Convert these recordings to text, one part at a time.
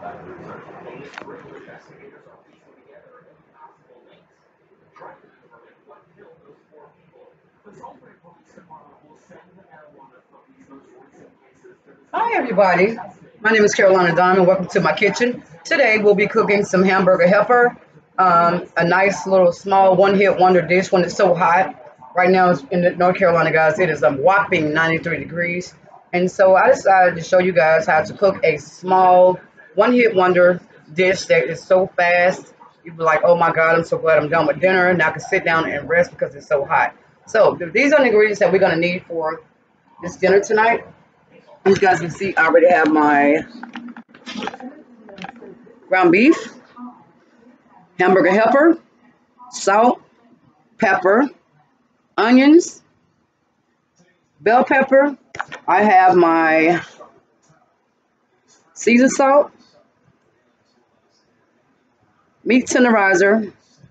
Hi, everybody. My name is Carolina Diamond. Welcome to my kitchen. Today, we'll be cooking some hamburger helper, a nice little small one-hit wonder dish when it's so hot. Right now, it's in North Carolina, guys, it is a whopping 93 degrees. And so I decided to show you guys how to cook a small one-hit wonder dish that is so fast. You'd be like, oh my God, I'm so glad I'm done with dinner. Now I can sit down and rest because it's so hot. So these are the ingredients that we're going to need for this dinner tonight. As you guys can see, I already have my ground beef, hamburger helper, salt, pepper, onions, bell pepper. I have my seasoned salt, meat tenderizer,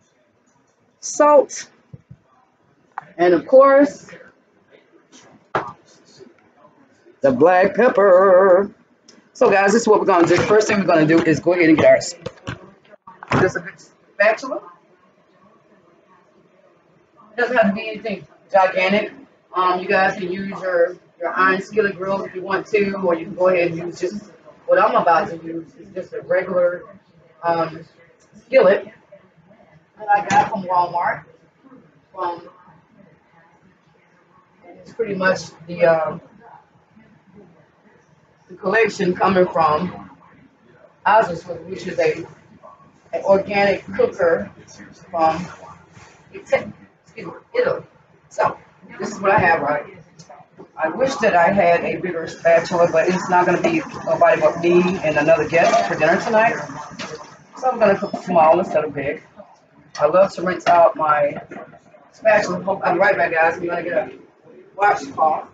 salt, and of course, the black pepper. So guys, this is what we're going to do. The first thing we're going to do is go ahead and get our just a good spatula. It doesn't have to be anything gigantic. You guys can use your iron skillet grill if you want to, or you can go ahead and use just what I'm about to use. It's just a regular skillet that I got from Walmart. And it's pretty much the collection coming from Ours, which is an organic cooker from Italy. So this is what I have, right? I wish that I had a bigger spatula, but it's not going to be nobody but me and another guest for dinner tonight. So I'm going to cook small instead of big. I love to rinse out my spatula. I'll be right back, guys. I'm going to get a washcloth.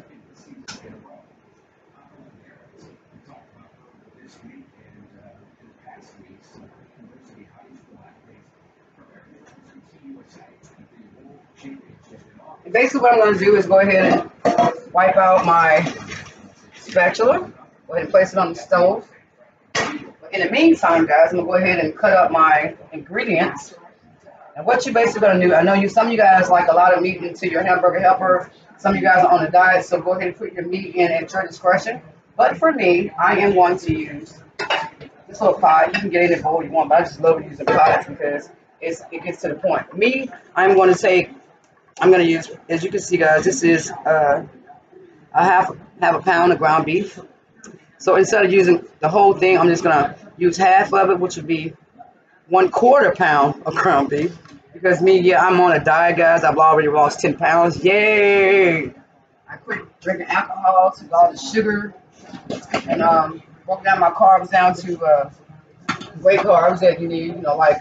And basically what I'm going to do is go ahead and wipe out my spatula. Go ahead and place it on the stove. In the meantime, guys, I'm going to go ahead and cut up my ingredients. And what you're basically going to do, I know some of you guys like a lot of meat into your hamburger helper. Some of you guys are on a diet, so go ahead and put your meat in at your discretion. But for me, I am going to use this little pot. You can get any bowl you want, but I just love using pots because it gets to the point. Me, I'm going to use, as you can see, guys, this is a half a pound of ground beef. So instead of using the whole thing, I'm just going to use half of it, which would be 1/4 pound of ground beef. Because me, yeah, I'm on a diet, guys. I've already lost 10 pounds. Yay! I quit drinking alcohol, took all the sugar, and broke down my carbs down to great carbs that you need, like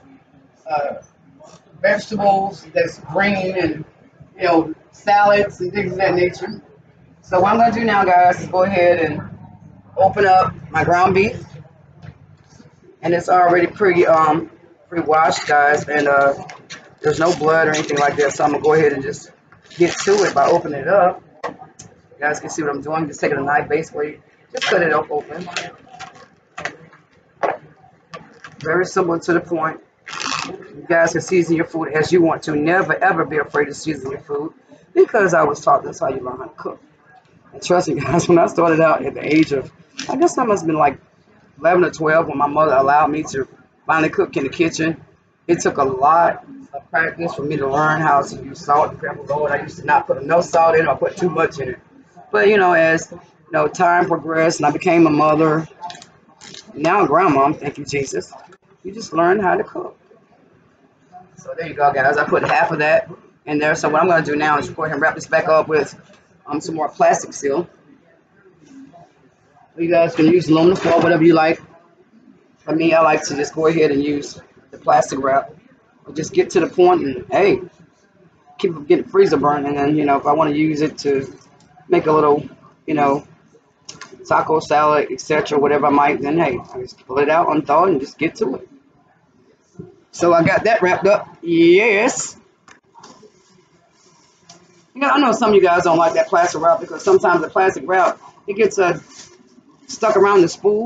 vegetables that's green and, salads and things of that nature. So what I'm going to do now, guys, is go ahead and open up my ground beef. And it's already pre-washed, guys, and there's no blood or anything like that. So I'm going to go ahead and just get to it by opening it up. You guys can see what I'm doing. Just taking a knife basically. Just cut it up open. Very simple and to the point. You guys can season your food as you want to. Never, ever be afraid to season your food because I was taught that's how you learn how to cook. And trust me, guys, when I started out at the age of, I guess I must have been like 11 or 12 when my mother allowed me to finally cook in the kitchen. It took a lot of practice for me to learn how to use salt and pepper. Lord, I used to not put enough salt in or put too much in it. But, as time progressed and I became a mother, now a grandma, thank you, Jesus, you just learn how to cook. So there you go, guys. I put half of that in there. So what I'm going to do now is go ahead and wrap this back up with some more plastic seal. You guys can use aluminum foil, whatever you like. For me, I like to just go ahead and use the plastic wrap. Or just get to the point and, hey, keep it getting freezer burn. And then, if I want to use it to make a little, taco salad, etc., whatever I might, then, hey, I just pull it out, unthaw it, and just get to it. So I got that wrapped up. Yes. I know some of you guys don't like that plastic wrap because sometimes the plastic wrap, it gets stuck around the spool.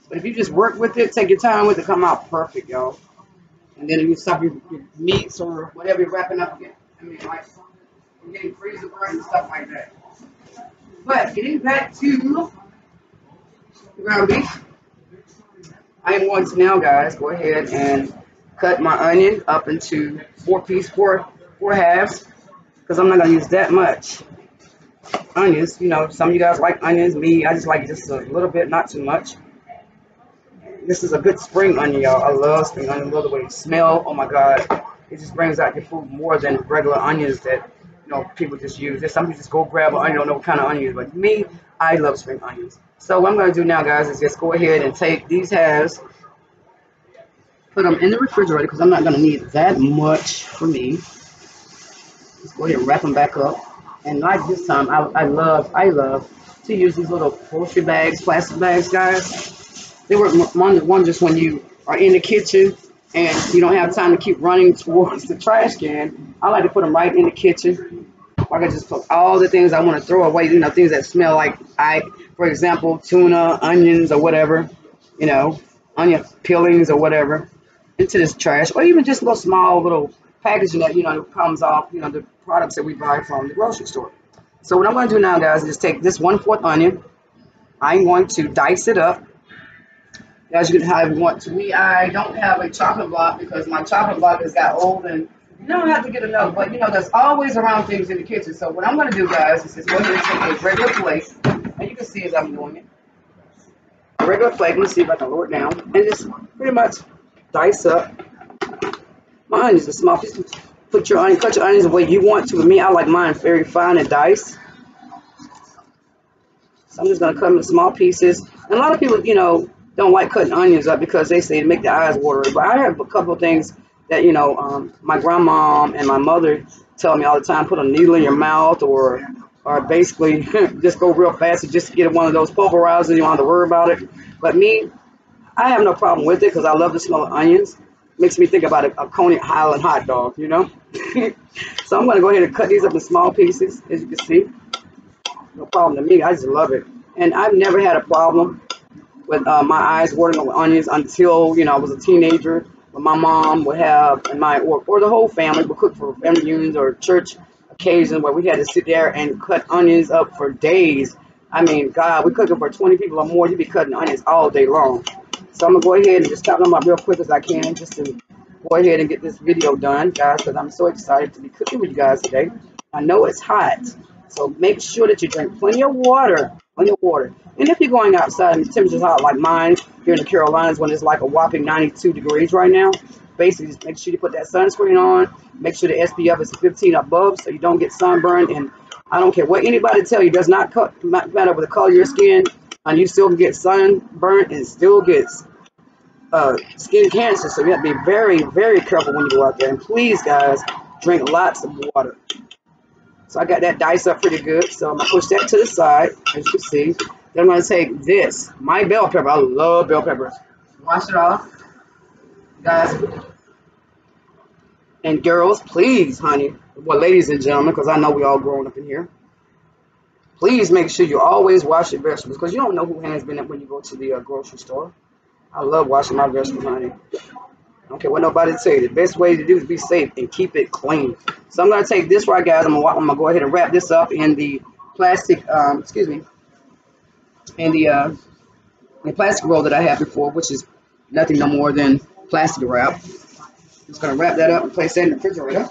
But if you just work with it, take your time with it, come out perfect, y'all. And then if you stuff your meats or whatever you're wrapping up, I mean, like, you're getting freezer burn and stuff like that. But getting back to the ground beef, I am going to now, guys, go ahead and cut my onion up into four halves, because I'm not going to use that much onions. You know, some of you guys like onions. Me, I just like just a little bit, not too much. This is a good spring onion, y'all. I love spring onion. I love the way it smells. Oh my God, it just brings out your food more than regular onions that people just use. There's some people just go grab an onion, don't know what kind of onions, but me, I love spring onions. So what I'm gonna do now, guys, is just go ahead and take these halves, put them in the refrigerator because I'm not gonna need that much for me. Just go ahead and wrap them back up. And like this time, I love to use these little grocery bags, plastic bags, guys. They work wonders when you are in the kitchen and you don't have time to keep running towards the trash can. I like to put them right in the kitchen. I can just put all the things I want to throw away, things that smell like, for example, tuna, onions, or whatever, onion peelings or whatever, into this trash, or even just a little small little packaging that, that comes off, the products that we buy from the grocery store. So what I'm going to do now, guys, is just take this 1/4 onion. I'm going to dice it up. As you can have want to. I don't have a chopping block because my chopping block has got old and you don't have to get another. But there's always around things in the kitchen. So what I'm going to do, guys, is just go ahead and take a regular plate, and you can see as I'm doing it. A regular plate. Let's see if I can lower it down, and just pretty much dice up my onions. A small piece. Cut your onions the way you want to. With me, I like mine very fine and diced. So I'm just going to cut them in small pieces. And a lot of people, don't like cutting onions up because they say to make the eyes watery. But I have a couple of things that, my grandma and my mother tell me all the time, put a needle in your mouth or basically just go real fast and just get one of those pulverizers. You don't have to worry about it. But me, I have no problem with it because I love the smell of onions. Makes me think about a Coney Island hot dog, So I'm going to go ahead and cut these up in small pieces, as you can see. No problem to me. I just love it. And I've never had a problem with my eyes watering with onions until, I was a teenager. But my mom would have, or the whole family would cook for family reunions or church occasions where we had to sit there and cut onions up for days. I mean, God, we're cooking for 20 people or more. You'd be cutting onions all day long. So I'm going to go ahead and just chop them up real quick as I can just to go ahead and get this video done, guys, because I'm so excited to be cooking with you guys today. I know it's hot. So make sure that you drink plenty of water, And if you're going outside and the temperature's hot like mine here in the Carolinas when it's like a whopping 92 degrees right now, basically just make sure you put that sunscreen on. Make sure the SPF is 15 above so you don't get sunburned. And I don't care what anybody tell you, it does not matter with the color of your skin. And you still can get sunburned and still gets skin cancer. So you have to be very, very careful when you go out there. And please, guys, drink lots of water. So I got that diced up pretty good. So I'm going to push that to the side, as you can see. Then I'm going to take this, my bell pepper. I love bell peppers. Wash it off. Guys and girls, please, honey. Well, ladies and gentlemen, because I know we all grown up in here. Please make sure you always wash your vegetables because you don't know who hands been up when you go to the grocery store. I love washing my vegetables, honey. I don't care what nobody say. The best way to do is be safe and keep it clean. So I'm going to take this right, guys. I'm going to go ahead and wrap this up in the plastic, in the plastic roll that I had before, which is nothing no more than plastic wrap. Just going to wrap that up and place that in the refrigerator.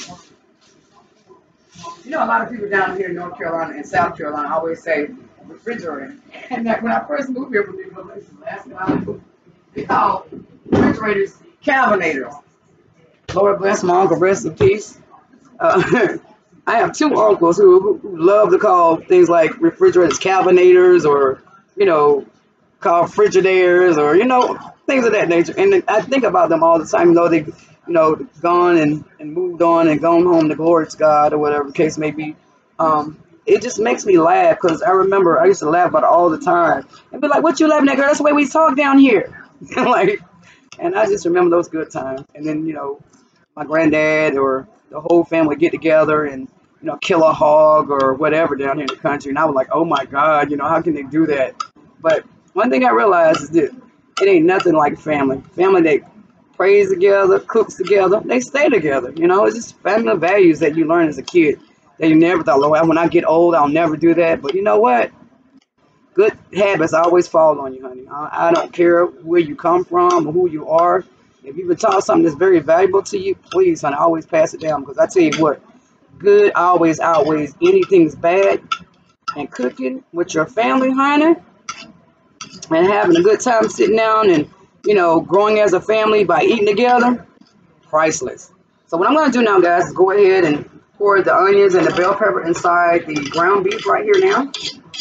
A lot of people down here in North Carolina and South Carolina always say refrigerator. And that when I first moved here from these places last time, they call refrigerators Calvinators. Lord bless my uncle, rest in peace. I have two uncles who love to call things like refrigerators Calvinators or, call Frigidairs or, things of that nature. And I think about them all the time, they've, gone and moved on and gone home to glory to God or whatever the case may be. It just makes me laugh because I remember I used to laugh about it all the time. And be like, what you laughing at, girl? That's the way we talk down here. And I just remember those good times. And then, my granddad or the whole family get together and, kill a hog or whatever down here in the country. And I was like, oh my God, how can they do that? But one thing I realized is this. It ain't nothing like family. Family that prays together, cooks together, they stay together. You know, it's just family values that you learn as a kid that you never thought, Lord, when I get old, I'll never do that. But you know what? Good habits always fall on you, honey. I don't care where you come from or who you are. If you've been taught something that's very valuable to you, please, honey, always pass it down. Because I tell you what, good always outweighs anything's bad. And cooking with your family, honey, and having a good time sitting down and, you know, growing as a family by eating together, priceless. So what I'm going to do now, guys, is go ahead and pour the onions and the bell pepper inside the ground beef right here now.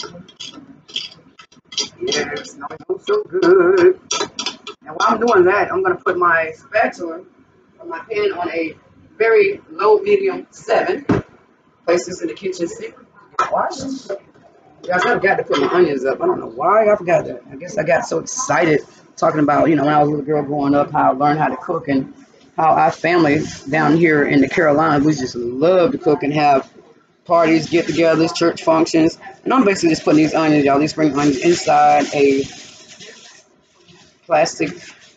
Yes, no, it smells so good. And while I'm doing that, I'm going to put my spatula or my pan on a very low medium 7. Place this in the kitchen sink. Washed. Guys, I forgot to put my onions up. I don't know why I forgot that. I guess I got so excited talking about, you know, when I was a little girl growing up, how I learned how to cook and how our family down here in the Carolinas, we just love to cook and have parties, get-togethers, church functions. And I'm basically just putting these onions, y'all, these spring onions inside a plastic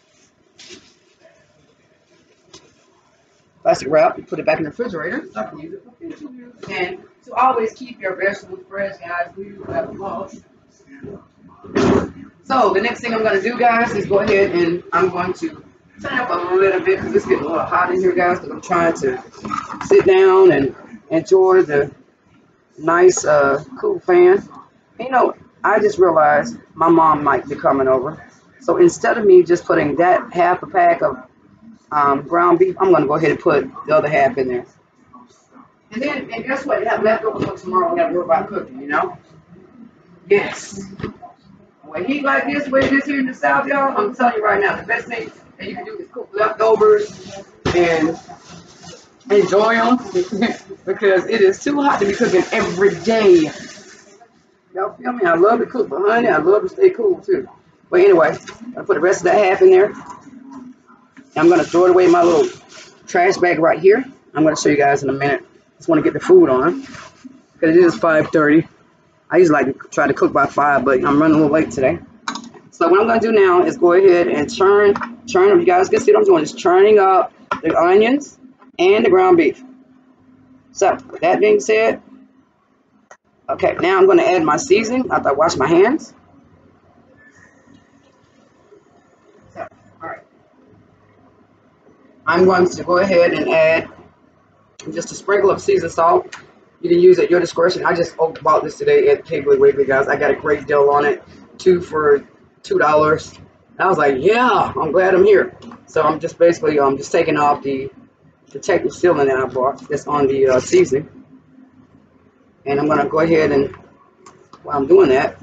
wrap and put it back in the refrigerator. So I can use it for future use. And to always keep your vegetables fresh, guys, we have lost. So the next thing I'm going to do, guys, is go ahead and I'm going to turn up a little bit because it's getting a little hot in here, guys, because I'm trying to sit down and enjoy the nice, cool fan. And, you know, I just realized my mom might be coming over. So instead of me just putting that half a pack of ground beef, I'm going to go ahead and put the other half in there. And guess what? You have leftovers for tomorrow. We have to worry about cooking, you know? Yes. When heat like this, way this here in the South, y'all, I'm telling you right now, the best thing that you can do is cook leftovers and enjoy them because it is too hot to be cooking every day. Y'all feel me? I love to cook, but honey, I love to stay cool too. But anyway, I'm going to put the rest of that half in there. I'm going to throw it away in my little trash bag right here. I'm going to show you guys in a minute. Just want to get the food on because it is 5:30. I usually like to try to cook by 5, but I'm running a little late today. So what I'm going to do now is go ahead and churn them. You guys can see what I'm doing. Just churning up the onions and the ground beef. So with that being said, okay, now I'm going to add my seasoning after I wash my hands. So, all right. I'm going to go ahead and add just a sprinkle of seasoned salt. You can use at your discretion. I just bought this today at Piggly Wiggly, guys. I got a great deal on it. 2 for $2. I was like, yeah, I'm glad I'm here. So I'm just basically just taking off the protective sealing that I bought that's on the seasoning. And I'm going to go ahead and, while I'm doing that,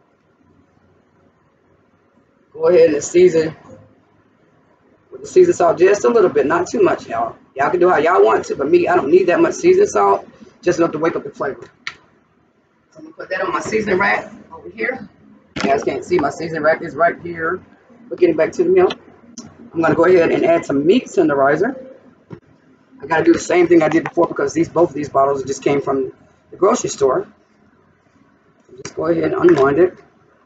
go ahead and season with the seasoned salt just a little bit, not too much, y'all. Y'all can do how y'all want to, but me, I don't need that much seasoned salt, just enough to wake up the flavor. So I'm going to put that on my seasoning rack over here. You guys can't see my seasoning rack is right here. We're getting back to the meal. I'm going to go ahead and add some meat tenderizer. I got to do the same thing I did before because both of these bottles just came from the grocery store. Just go ahead and unwind it.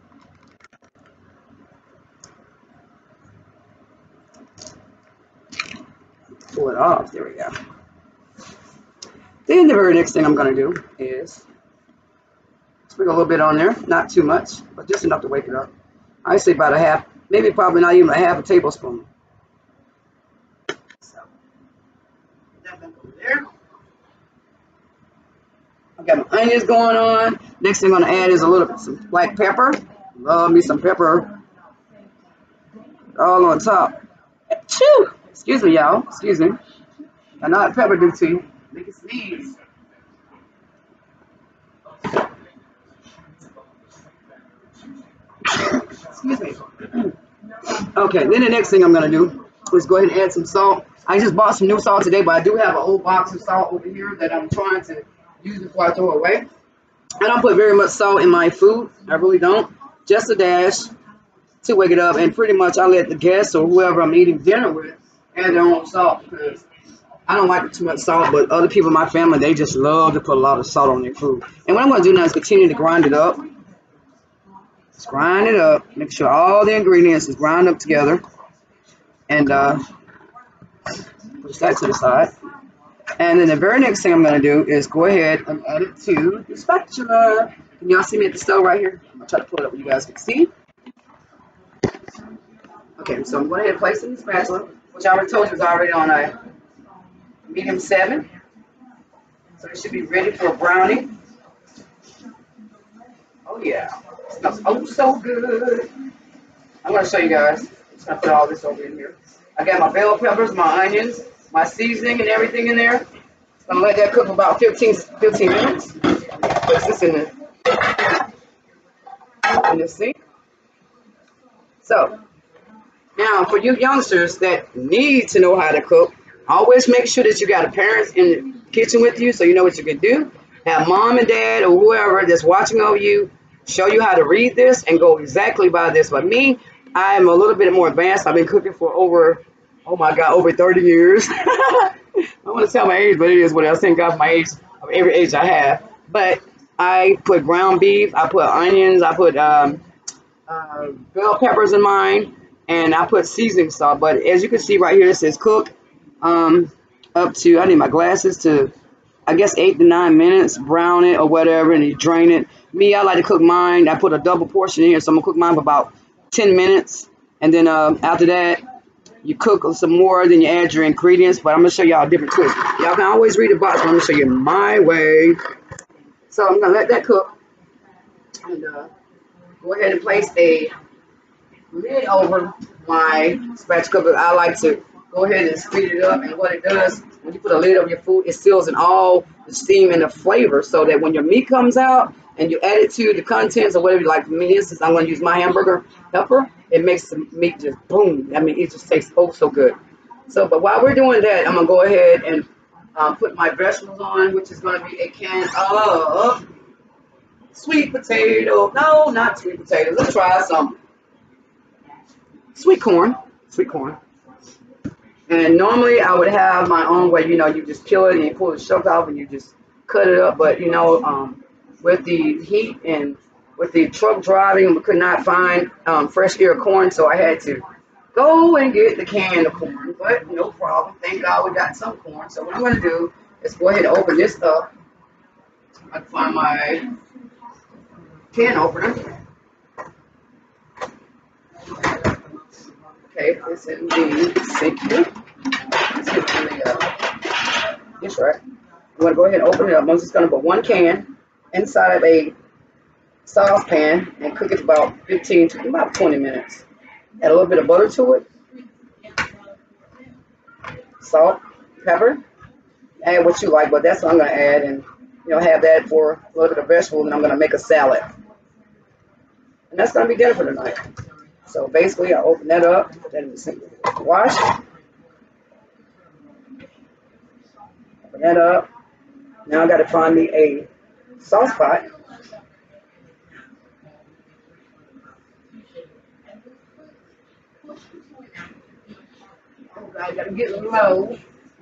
Pull it off. There we go. Then the very next thing I'm going to do is sprinkle a little bit on there. Not too much, but just enough to wake it up. I say about a half, maybe probably not even a half a tablespoon. So, that back over there. I've got my onions going on. Next thing I'm going to add is a little bit some black pepper. Love me some pepper. All on top. Achoo! Excuse me, y'all. Excuse me. I know what pepper do to you. Make it sneeze. Excuse me. Okay, then the next thing I'm going to do is go ahead and add some salt. I just bought some new salt today, but I do have an old box of salt over here that I'm trying to use before I throw it away. I don't put very much salt in my food. I really don't. Just a dash to wake it up. And pretty much I let the guests or whoever I'm eating dinner with add their own salt because I don't like too much salt, but other people in my family, they just love to put a lot of salt on their food. And what I'm going to do now is continue to grind it up. Just grind it up. Make sure all the ingredients is ground up together. And push that to the side. And then the very next thing I'm going to do is go ahead and add it to the spatula. Can y'all see me at the stove right here? I'm going to try to pull it up where you guys can see. Okay, so I'm going ahead and place it in the spatula, which I already told you is already on a medium 7. So it should be ready for browning. Oh yeah, it smells oh so good. I'm going to show you guys. I'm just going to put all this over in here. I got my bell peppers, my onions, my seasoning and everything in there. I'm going to let that cook for about 15 minutes. Place this in the sink. So, now for you youngsters that need to know how to cook, always make sure that you got a parent in the kitchen with you so you know what you can do. Have mom and dad or whoever that's watching over you show you how to read this and go exactly by this. But me, I am a little bit more advanced. I've been cooking for over 30 years. I don't want to tell my age, but it is what I thank God for my age, of every age I have. But I put ground beef, I put onions, I put bell peppers in mine, and I put seasoning salt. But as you can see right here, it says cook up to, I need my glasses, to I guess 8 to 9 minutes, brown it or whatever, and you drain it. Me, I like to cook mine. I put a double portion in here, so I'm gonna cook mine for about 10 minutes, and then after that, you cook some more, then you add your ingredients. But I'm gonna show y'all a different twist. Y'all can always read the box, but I'm gonna show you my way. So I'm gonna let that cook, and go ahead and place a lid over my spatula cooker. I like to go ahead and speed it up, and what it does, when you put a lid over your food, it seals in all the steam and the flavor, so that when your meat comes out and you add it to the contents or whatever, like for me, instance, I'm going to use my hamburger pepper, it makes the meat just boom. I mean, it just tastes oh so good. So, but while we're doing that, I'm going to go ahead and put my vegetables on, which is going to be a can of sweet potato. No, not sweet potatoes. Let's try some sweet corn. Sweet corn. And normally I would have my own way, you know, you just peel it and you pull the shelf off and you just cut it up. But, you know, with the heat and with the truck driving, we could not find fresh ear corn, so I had to go and get the can of corn. But no problem. Thank God we got some corn. So what I'm going to do is go ahead and open this up. I can find my can opener. Okay, it's in the sink here. It's right. I'm going to go ahead and open it up. I'm just going to put one can inside of a saucepan and cook it for about 15 to about 20 minutes. Add a little bit of butter to it. Salt, pepper. Add what you like, but that's what I'm going to add, and you know, have that for a little bit of vegetables, and I'm going to make a salad. And that's going to be dinner for tonight. So basically, I open that up, put that in the sink, wash. Open that up. Now I got to find me a sauce pot. Oh God, I got to get low.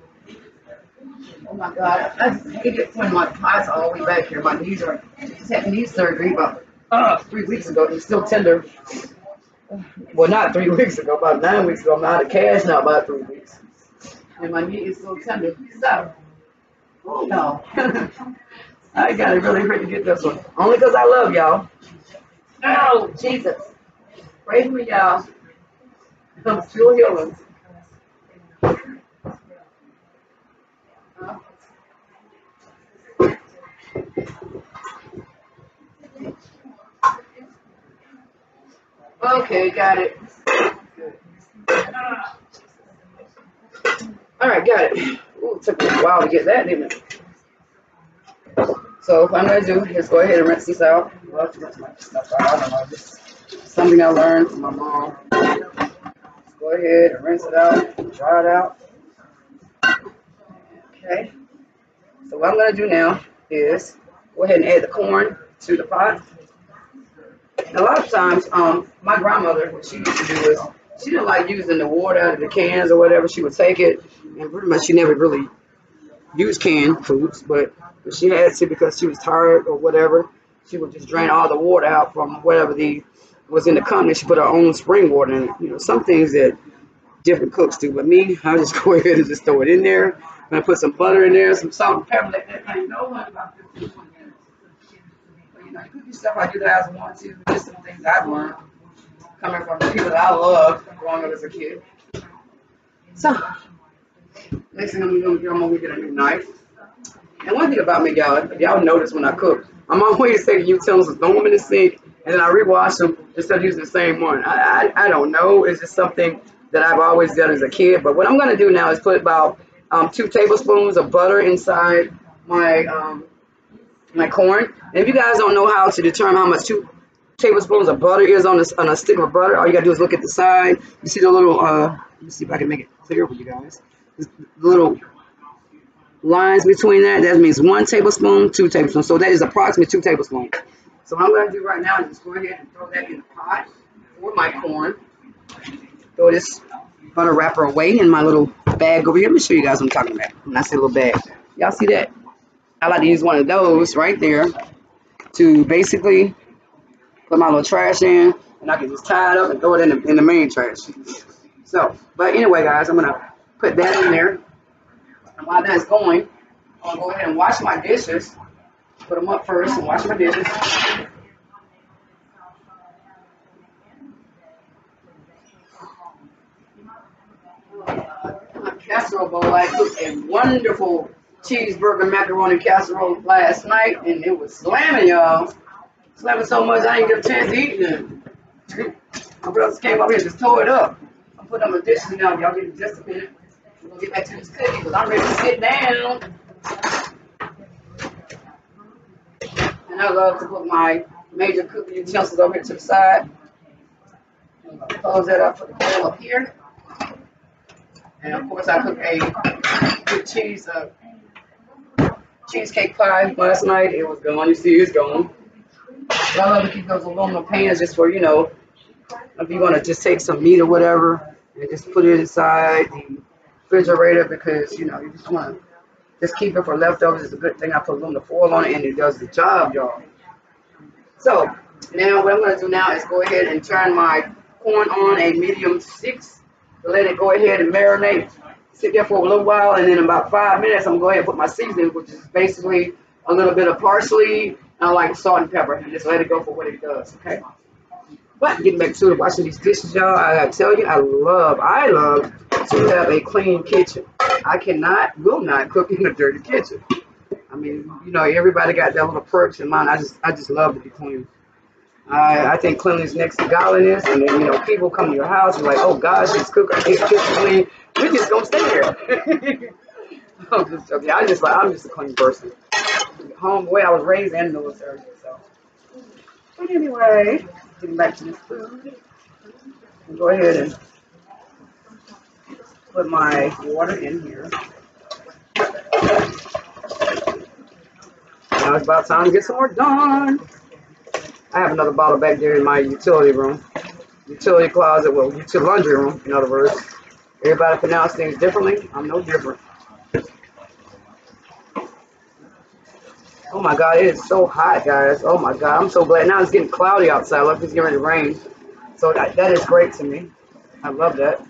Oh my God, I just hate it when my pots are all the way back here. My knees are, just had knee surgery about 3 weeks ago. They're still tender. Well, not 3 weeks ago, about 9 weeks ago. I'm out of cash now, about 3 weeks. And my knee is still tender. So, oh no. I got to really hurt to get this one. Only because I love y'all. Oh, Jesus. Pray for me, y'all. I'm still healing. Okay, got it. All right, got it. Ooh, it took me a while to get that, didn't it? So what I'm going to do is go ahead and rinse this out. Well, I rinse my stuff out. I don't know. This is something I learned from my mom. Go ahead and rinse it out, dry it out. Okay. So what I'm going to do now is go ahead and add the corn to the pot. And a lot of times, my grandmother, what she used to do is, she didn't like using the water out of the cans or whatever. She would take it, and pretty much she never really used canned foods, but if she had to because she was tired or whatever, She would just drain all the water out from whatever was in the container. She put her own spring water in it. You know, some things that different cooks do, but me, I'll just go ahead and just throw it in there. I'm gonna put some butter in there, some salt and pepper, let that thing go in about 15, 20 minutes. But, you know, you cook your stuff like you guys want to. Just some things I've learned coming from the people that I love growing up as a kid. So, next thing I'm gonna get a new knife. And one thing about me, y'all notice when I cook, I'm always taking utensils, throw them in the sink, and then I rewash them instead of using the same one. I don't know. It's just something that I've always done as a kid. But what I'm going to do now is put about 2 tablespoons of butter inside my my corn. And if you guys don't know how to determine how much 2 tablespoons of butter is on a stick of butter, all you got to do is look at the side. You see the little, let me see if I can make it clear for you guys. The little lines between that means 1 tablespoon, 2 tablespoons. So that is approximately 2 tablespoons. So what I'm going to do right now is just go ahead and throw that in the pot for my corn. Throw this butter wrapper away in my little bag over here. Let me show you guys what I'm talking about when I say little bag. Y'all see that? I like to use one of those right there to basically put my little trash in, and I can just tie it up and throw it in the main trash. So, but anyway, guys, I'm going to put that in there. And while that's going, I'm going to go ahead and wash my dishes. Put them up first and wash my dishes. Casserole bowl. I cooked a wonderful cheeseburger macaroni casserole last night, and it was slamming, y'all. Slamming so much I didn't get a chance to eat it. My brothers came up here and just tore it up. I'm putting on my dishes now. Y'all give me just a minute. We're gonna get back to this cookie because I'm ready to sit down. And I love to put my major cooking utensils over here to the side. I'm gonna close that up, put the bowl up here. And of course, I cooked a good cheesecake pie last night. It was gone. You see, it's gone. But I love to keep those aluminum pans just for, you know, if you want to just take some meat or whatever and just put it inside the refrigerator because, you know, you just want to just keep it for leftovers. It's a good thing I put aluminum foil on it and it does the job, y'all. So now what I'm going to do now is go ahead and turn my corn on a medium 6. To let it go ahead and marinate, sit there for a little while, and then in about 5 minutes, I'm going to go ahead and put my seasoning, which is basically a little bit of parsley, and I like salt and pepper, and just let it go for what it does, okay? But getting back to washing these dishes, y'all, I gotta tell you, I love to have a clean kitchen. I will not cook in a dirty kitchen. I mean, you know, everybody got their little perks in mind. I just love to be clean. I think cleanliness next to godliness, and then, you know, people come to your house and like, oh gosh, she's cooking, she's clean. We're just gonna stay here. I'm just joking. I'm just a clean person. Home, the way I was raised in the military. So, but anyway, getting back to this food, I'll go ahead and put my water in here. Now it's about time to get some more done. I have another bottle back there in my utility room. Utility closet, well, utility laundry room, in other words. Everybody pronounce things differently. I'm no different. Oh my God, it is so hot, guys. Oh my God, I'm so glad. Now it's getting cloudy outside. Look, it's getting ready to rain. So that is great to me. I love that.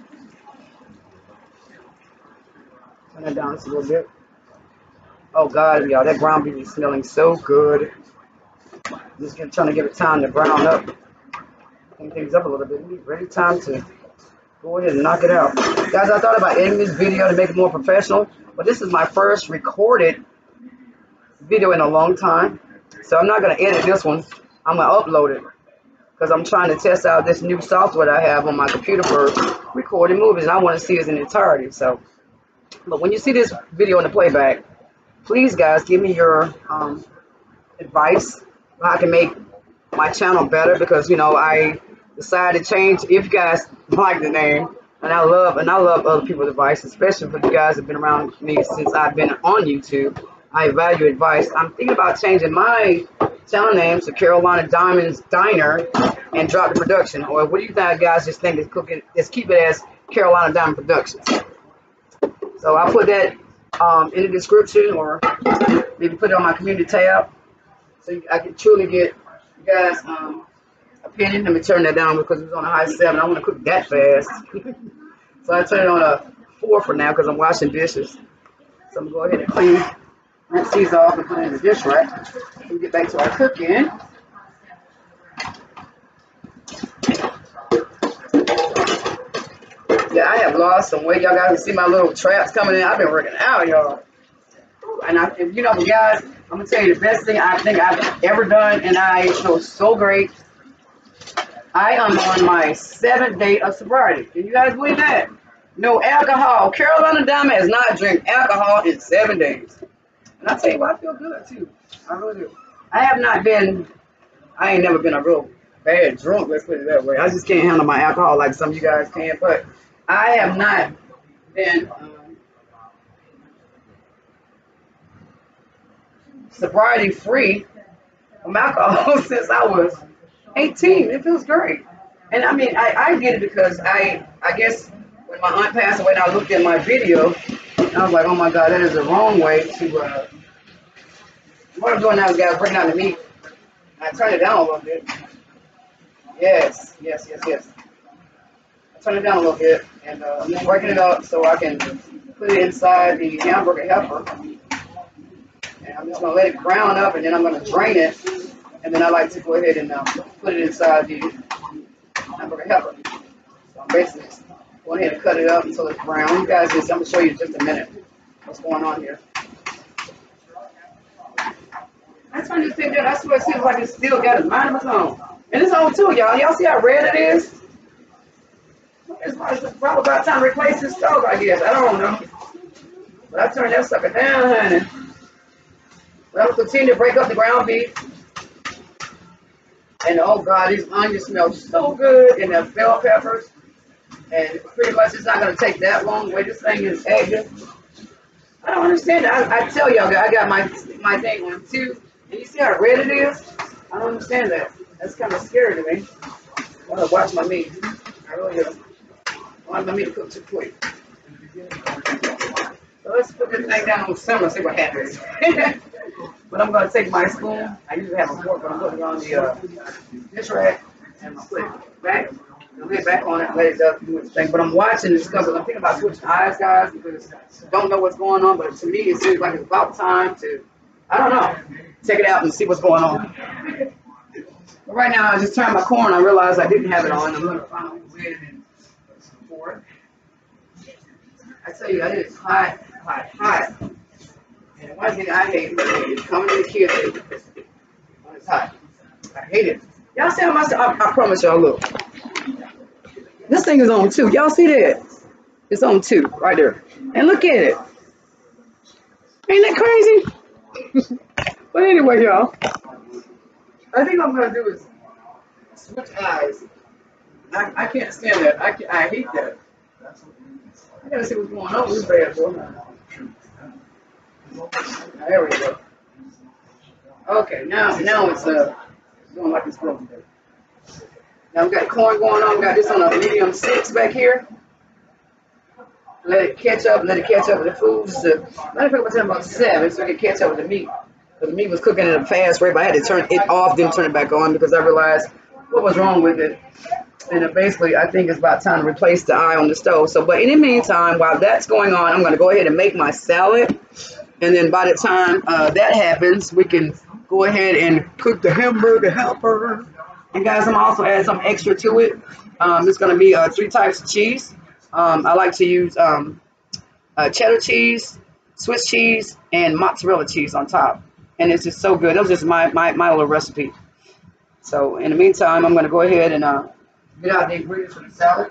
Turn that down just a little bit. Oh God, y'all, that ground beef is smelling so good. Just trying to give it time to brown up. Clean things up a little bit. Ready time to go ahead and knock it out. Guys, I thought about editing this video to make it more professional, but this is my first recorded video in a long time. So I'm not going to edit this one. I'm going to upload it because I'm trying to test out this new software I have on my computer for recording movies, and I want to see it in entirety. So, but when you see this video in the playback, please, guys, give me your advice how I can make my channel better, because, you know, I decided to change. If you guys like the name, and I love other people's advice, especially for you guys that have been around me since I've been on YouTube. I value advice. I'm thinking about changing my channel name to Carolina Diamonds Diner and drop the production. Or what do you guys just think is cooking? Just keep it as Carolina Diamond Productions. So I'll put that in the description, or maybe put it on my community tab. so I can truly get you guys opinion. Let me turn that down because it was on a high 7. I want to cook that fast. So I turn it on a 4 for now because I'm washing dishes. So I'm going to go ahead and rinse these off and put it in the dish rack. We'll get back to our cooking. Yeah, I have lost some weight. Y'all guys see my little traps coming in. I've been working out, y'all. And you know, guys, I'm going to tell you the best thing I think I've ever done, and I feel so great. I am on my 7th day of sobriety. Can you guys believe that? No alcohol. Carolina Diamond has not drank alcohol in 7 days. And I tell you what, I feel good too. I really do. I ain't never been a real bad drunk, let's put it that way. I just can't handle my alcohol like some of you guys can. But I have not been sobriety free from alcohol since I was 18. It feels great. And I mean, I get it because I guess when my aunt passed away and I looked at my video, I was like, oh my God, that is the wrong way to, what I'm doing now is guys breaking out the meat. I turn it down a little bit. Yes. I turn it down a little bit and I'm just breaking it up so I can put it inside the hamburger helper. And I'm just going to let it brown up and then I'm going to drain it. And then I like to go ahead and put it inside the hamburger helper. So I'm basically just going ahead and cut it up until it's brown. You guys, I'm going to show you in just a minute what's going on here. I turn this thing down. I swear it seems like it's still got its mind of its own. And it's on too, y'all. Y'all see how red it is? It's probably about time to replace this stove, I guess. I don't know. But I turned that sucker down, honey. But I'm continue to break up the ground beef. And oh God, these onions smell so good, and the bell peppers. And pretty much it's not going to take that long. Wait, this thing is egg. I don't understand it. I tell y'all, I got my thing on too. And you see how red it is? I don't understand that. That's kind of scary to me. I want to watch my meat. I really do. I want my meat to cook too quick. So let's put this thing down on simmer, see what happens. But I'm going to take my spoon. I usually have a fork, but I'm putting it on the dish rack. And I'll put it back. I'll lay it back on it, let it do its thing. But I'm watching this because I'm thinking about switching eyes, guys, because I don't know what's going on. But to me, it seems like it's about time to, I don't know, check it out and see what's going on. But right now, I just turned my corn. I realized I didn't have it on. I'm going to finally go ahead and pour it. I tell you, it is hot. And one thing I hate is coming in the kitchen when it's hot. I hate it. Y'all see how much? I promise y'all, look. This thing is on 2. Y'all see that? It's on 2 right there. And look at it. Ain't that crazy? But anyway, y'all. I think what I'm going to do is switch eyes. I can't stand that. I hate that. I got to see what's going on with this bad boy. There we go. Okay, now it's doing like it's supposed to do. Now we got corn going on. We got this on a medium 6 back here. Let it catch up with the foods. Matter of fact, we're talking about 7, so we can catch up with the meat. Because the meat was cooking at a fast rate, but I had to turn it off, then turn it back on because I realized what was wrong with it. And basically, I think it's about time to replace the eye on the stove. So, but in the meantime, while that's going on, I'm going to go ahead and make my salad. And then by the time that happens, we can go ahead and cook the hamburger helper. And guys, I'm also add some extra to it. It's going to be 3 types of cheese. I like to use cheddar cheese, Swiss cheese, and mozzarella cheese on top. And it's just so good. That was just my little recipe. So in the meantime, I'm going to go ahead and get out the ingredients for the salad.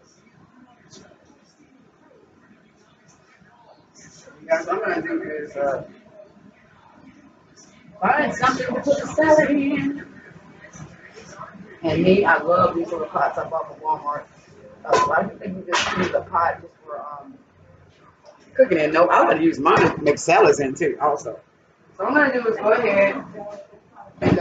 Guys, what I'm going to do is find something to put the salad in. And me, I love these little pots I bought from Walmart. A lot of people just use a pot just for cooking in. No, I like to use mine to make salads in too, also. So what I'm going to do is go ahead and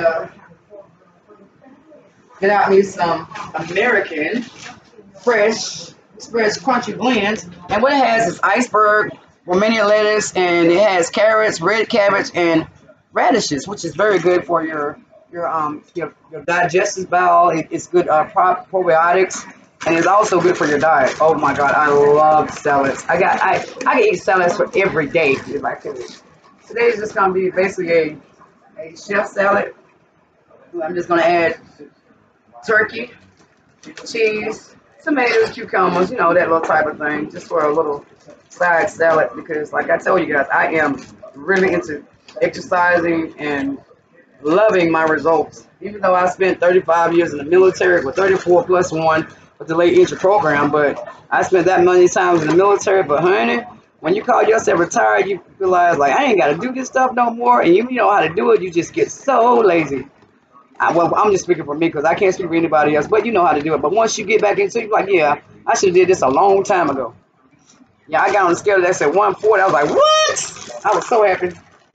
get out me some American fresh crunchy blends. And what it has is iceberg, Romanian lettuce, and it has carrots, red cabbage, and radishes, which is very good for your digestive bowel. It's good probiotics, and it's also good for your diet. Oh my God, I love salads. I can eat salads for every day if I could. Today is just gonna be basically a chef salad. I'm just gonna add turkey, cheese, tomatoes, cucumbers, you know, that little type of thing, just for a little side salad. Because, like I told you guys, I am really into exercising and loving my results. Even though I spent 35 years in the military with 34 plus one with the late entry program, but I spent that many times in the military. But honey, when you call yourself retired, you realize like I ain't got to do this stuff no more, and you know how to do it. You just get so lazy. Well, I'm just speaking for me because I can't speak for anybody else, but you know how to do it. But once you get back into it, you're like, yeah, I should have did this a long time ago. Yeah, I got on the scale that said 140. I was like, what? I was so happy.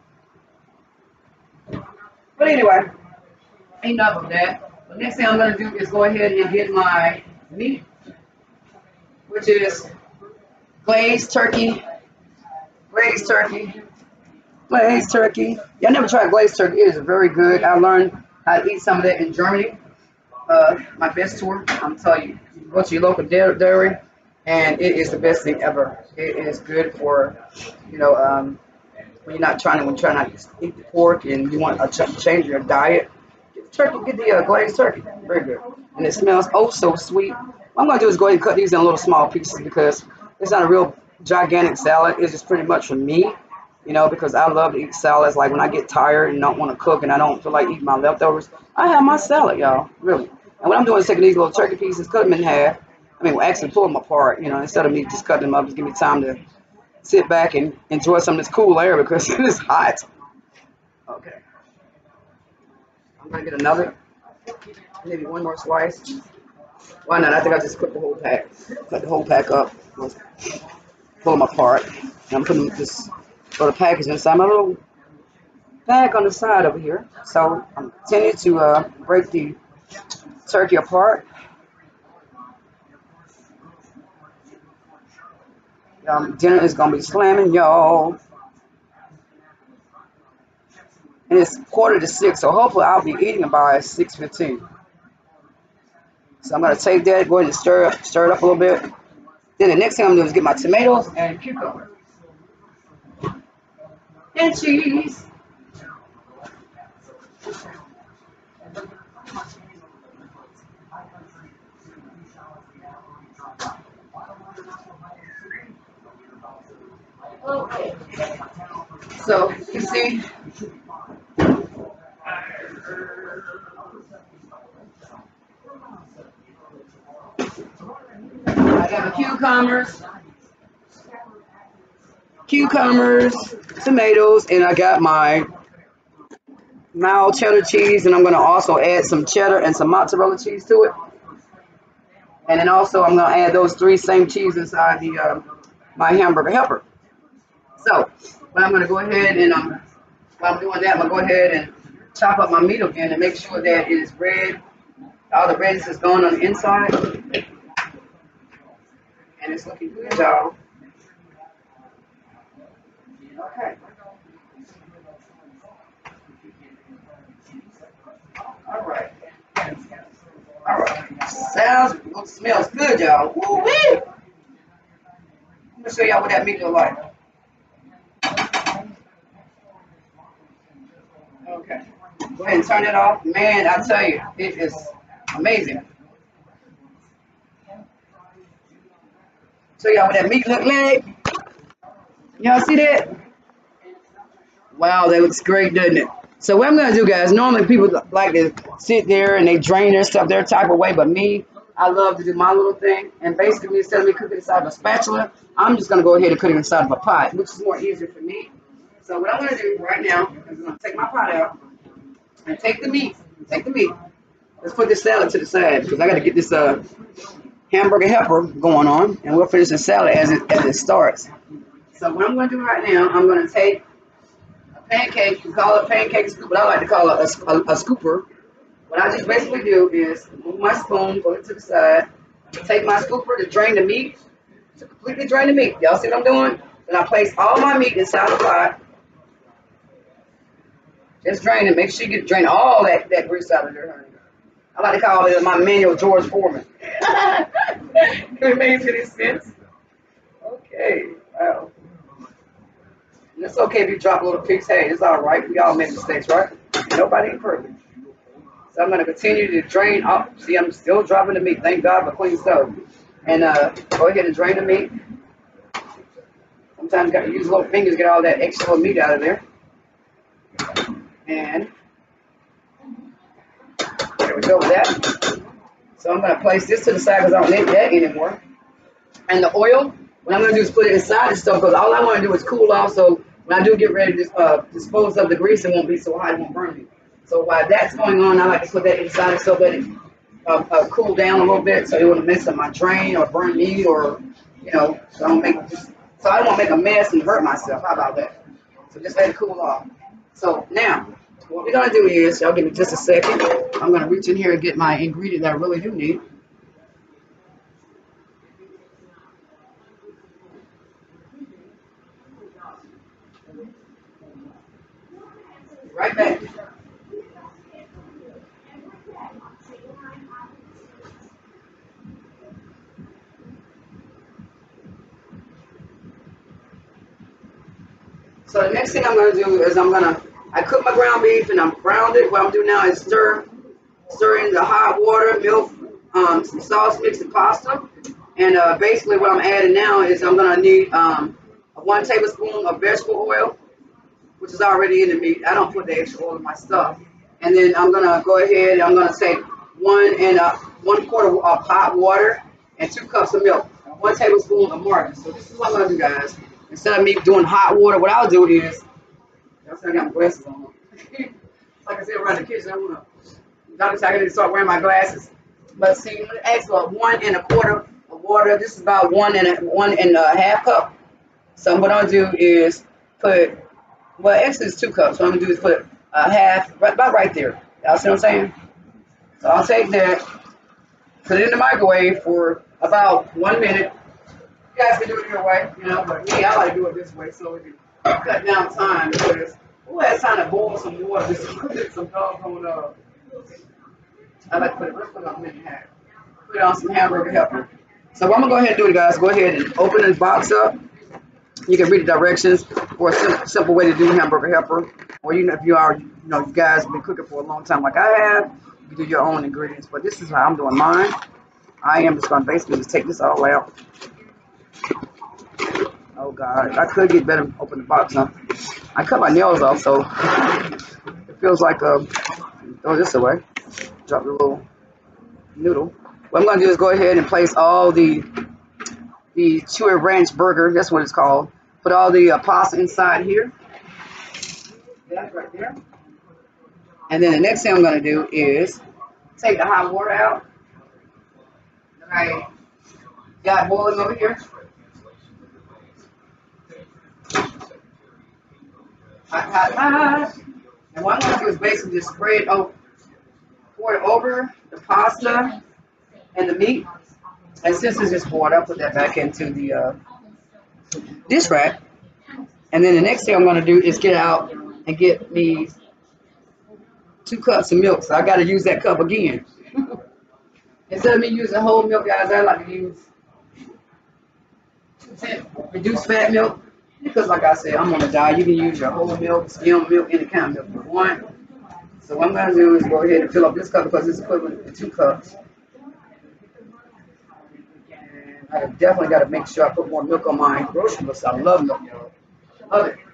But anyway, enough of that. The next thing I'm going to do is go ahead and get my meat, which is glazed turkey, glazed turkey, glazed turkey. Y'all never tried glazed turkey. It is very good. I learned how to eat some of that in Germany. My best tour. I'm telling you, go to your local dairy, and it is the best thing ever. It is good for, you know, when you're not trying to, eat the pork and you want to change your diet. Get the turkey, get the glazed turkey. Very good, and it smells oh so sweet. What I'm gonna do is go ahead and cut these in little small pieces because it's not a real gigantic salad. It's just pretty much for me. You know, because I love to eat salads. Like when I get tired and don't want to cook and I don't feel like eating my leftovers, I have my salad, y'all. Really. And what I'm doing is taking these little turkey pieces, cut them in half. I mean, well, actually pull them apart. You know, instead of me just cutting them up, just give me time to sit back and enjoy some of this cool air because it is hot. Okay. I'm gonna get another, maybe one more slice. Why not? I think I just cooked the whole pack. Cut the whole pack up. Pull them apart. And I'm putting this little package inside my little bag on the side over here. So I'm continuing to break the turkey apart. Dinner is gonna be slamming, y'all. And it's 5:45, so hopefully I'll be eating by 6:15. So I'm gonna take that, go ahead and stir it up a little bit. Then the next thing I'm gonna do is get my tomatoes and cucumber and cheese. Okay. So you see, I got the cucumbers, tomatoes, and I got my mild cheddar cheese, and I'm going to also add some cheddar and some mozzarella cheese to it. And then also I'm going to add those three same cheese inside the my hamburger helper. So what I'm going to go ahead and while I'm doing that, I'm going to go ahead and chop up my meat again and make sure that it is red. All the redness is gone on the inside. And it's looking good, y'all. Okay. All right. All right. Smells good, y'all. Woo-wee! Let me show y'all what that meat look like. Okay. Go ahead and turn it off. Man, I tell you, it is amazing. Show y'all what that meat look like. Y'all see that? Wow, that looks great, doesn't it? So what I'm going to do, guys, normally people like to sit there and they drain their stuff their type of way, but me, I love to do my little thing. And basically, instead of me cooking inside of a spatula, I'm just going to go ahead and cook it inside of a pot, which is more easier for me. So what I'm going to do right now is I'm going to take my pot out and take the meat. Take the meat. Let's put this salad to the side because I got to get this hamburger helper going on, and we'll finish the salad as it starts. So what I'm going to do right now, I'm going to take a pancake. You call it a pancake scoop, but I like to call it a scooper. What I just basically do is move my spoon, pull it to the side, take my scooper to drain the meat, to completely drain the meat. Y'all see what I'm doing? Then I place all my meat inside the pot. Just drain it. Make sure you drain all that grease out of there, honey. I like to call it my manual George Foreman. It makes any sense. Okay. Wow. And it's okay if you drop a little piece. Hey, it's all right. We all make mistakes, right? Nobody ain't perfect. So I'm going to continue to drain off. See, I'm still dropping the meat. Thank God for clean stuff. And go ahead and drain the meat. Sometimes you got to use little fingers to get all that extra meat out of there. And there we go with that. So I'm going to place this to the side because I don't need that anymore. And the oil, what I'm going to do is put it inside the stove because all I want to do is cool off. So when I do get ready to dispose of the grease, it won't be so hot, it won't burn me. So while that's going on, I like to put that inside so that it cool down a little bit so it wouldn't mess up my drain or burn me or, you know, so I don't want to make a mess and hurt myself. How about that? So just let it cool off. So now, what we're going to do is, y'all give me just a second. I'm going to reach in here and get my ingredient that I really do need. Right back. So the next thing I'm going to do is I cook my ground beef and I'm browned it. What I'm doing now is stir in the hot water, milk, some sauce, mix and pasta. And basically what I'm adding now is I'm going to need 1 tablespoon of vegetable oil, which is already in the meat. I don't put the extra oil in my stuff. And then I'm going to go ahead and I'm going to take 1 quart of hot water and 2 cups of milk, 1 tablespoon of margarine. So this is what I'm going to do, guys. Instead of me doing hot water, what I'll do is, I got my glasses on. Like I said, around the kitchen, I need to start wearing my glasses. But see, I'm going to ask for 1 1/4 of water. This is about 1 1.5 cup. So what I'll do is put, well, actually it's 2 cups. What I'm going to do is put a half, about right there. Y'all see what I'm saying? So I'll take that, put it in the microwave for about 1 minute. You guys can do it your way, you know, but me, I like to do it this way so we can cut down time because who has time to boil some water just to put some doggone, I like to put it, let's put it on a minute and a half. Put it on some hamburger helper. So what I'm going to go ahead and do it, guys, go ahead and open this box up. You can read the directions for a simple way to do hamburger helper. Or you know, if you are, you know, you guys have been cooking for a long time like I have, you can do your own ingredients. But this is how I'm doing mine. I am just going to basically just take this all out. Oh God, I could get better open the box up. I cut my nails off, so it feels like throw this away. Drop the little noodle. What I'm gonna do is go ahead and place all the chewy ranch burger. That's what it's called. Put all the pasta inside here. That's right there. And then the next thing I'm gonna do is take the hot water out that I got boiling over here. Hot. And what I'm going to do is basically just pour it over the pasta and the meat. And since it's just boiled, I'll put that back into the dish rack. And then the next thing I'm going to do is get out and get me 2 cups of milk. So I got to use that cup again. Instead of me using whole milk, guys, I like to use 2% reduced fat milk. Because like I said, I'm on a diet. You can use your whole milk, skim milk, any kind of milk you want. So what I'm going to do is go ahead and fill up this cup because it's equivalent to 2 cups. And I definitely got to make sure I put more milk on my grocery list. I love milk, y'all. Love it.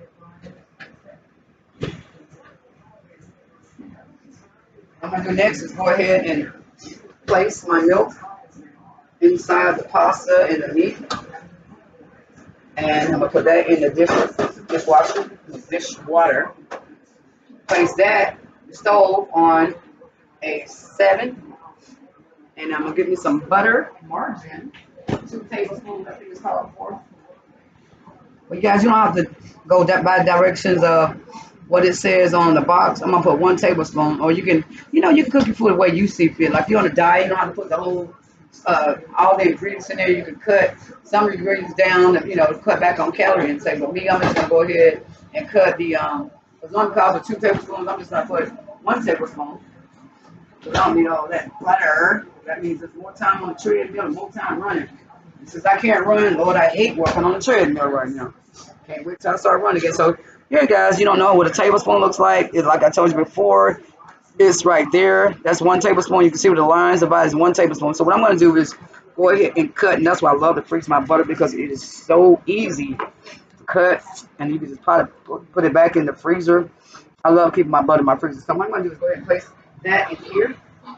What I'm going to do next is go ahead and place my milk inside the pasta and the meat. And I'm going to put that in the dishwater. Place that, the stove, on a 7. And I'm going to give me some butter, margarine, 2 tablespoons, I think it's called for. But you guys, you don't have to go by directions of what it says on the box. I'm going to put 1 tablespoon. Or you can, you can cook your food the way you see fit. Like if you're on a diet, you don't have to put the whole all the ingredients in there. You can cut some ingredients down, to cut back on calorie intake. But me, I'm just gonna go ahead and cut the As long as I put 2 tablespoons, I'm just gonna put 1 tablespoon. Because I don't need all that butter. That means there's more time on the treadmill and more time running. And since I can't run, Lord, I hate working on the treadmill right now. Can't wait till I start running again. So here, guys, you don't know what a tablespoon looks like. It's like I told you before. It's right there. That's 1 tablespoon. You can see where the lines about is 1 tablespoon. So what I'm going to do is go ahead and cut. And that's why I love to freeze my butter, because it is so easy to cut. And you can just put it back in the freezer. I love keeping my butter in my freezer. So what I'm going to do is go ahead and place that in here.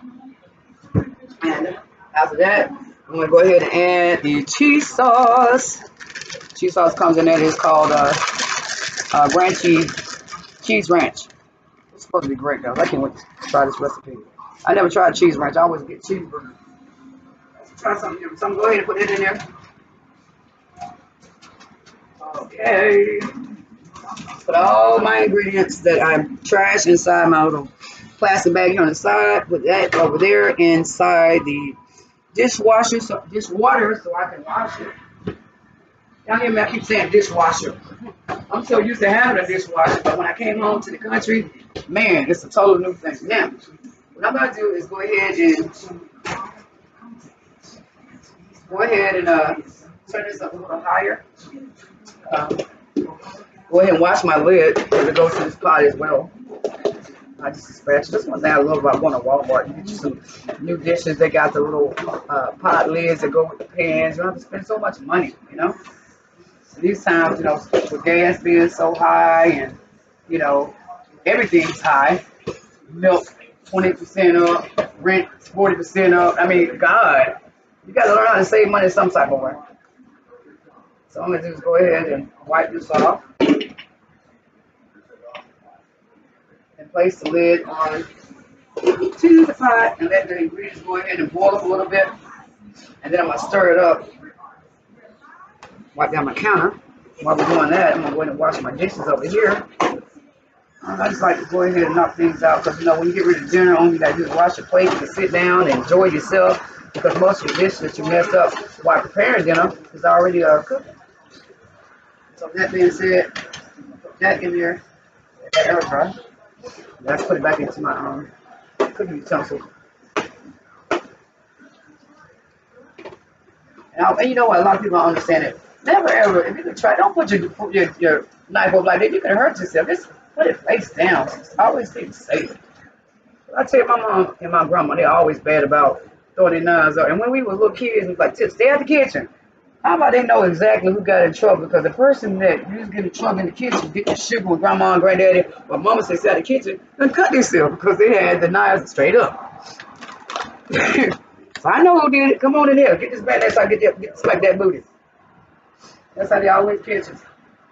And after that, I'm going to go ahead and add the cheese sauce. Cheese sauce comes in there. It's called ranch cheese ranch. It's supposed to be great, guys. I can't wait to try this recipe. I never tried cheese ranch. I always get cheeseburger. Let's try something different. So I'm going to go ahead and put it in there. Okay. Put all my ingredients that I trashed inside my little plastic bag here on the side. Put that over there inside the dishwater, so I can wash it. Y'all hear me? I keep saying dishwasher. I'm so used to having a dishwasher, but when I came home to the country, man, it's a total new thing. Now, what I'm going to do is go ahead and turn this up a little higher. Go ahead and wash my lid because it goes to this pot as well. I just scratch. This one thing I love about going to Walmart. You get you some new dishes. They got the little pot lids that go with the pans. You don't have to spend so much money, you know. These times, you know, with gas being so high and, you know, everything's high. Milk 20% up, rent 40% up. I mean, God, you got to learn how to save money some type of way. So I'm going to do is go ahead and wipe this off. And place the lid on to the pot and let the ingredients go ahead and boil up a little bit. And then I'm going to stir it up. Wipe down my counter. While we're doing that, I'm going to go ahead and wash my dishes over here. I just like to go ahead and knock things out because, you know, when you get ready to dinner, all you got to do is wash your plate. You can sit down and enjoy yourself because most of your dishes that you messed up while preparing dinner is already cooked. So that being said, put that in there, that air fry. Let's put it back into my cooking utensil. And you know what? A lot of people don't understand it. Never ever, if you can try, don't put your knife up like that. You can hurt yourself. Just put it face down. Always be safe. I tell you, my mom and my grandma, they're always bad about throwing their knives out. And when we were little kids, we was like, stay out the kitchen. How about they know exactly who got in trouble? Because the person that used to get in trouble in the kitchen, get the sugar with grandma and granddaddy, but mama said stay out the kitchen, and cut themselves because they had the knives straight up. So I know who did it. Come on in here. Get this back. That's how I get smack that booty. That's how they always catch us.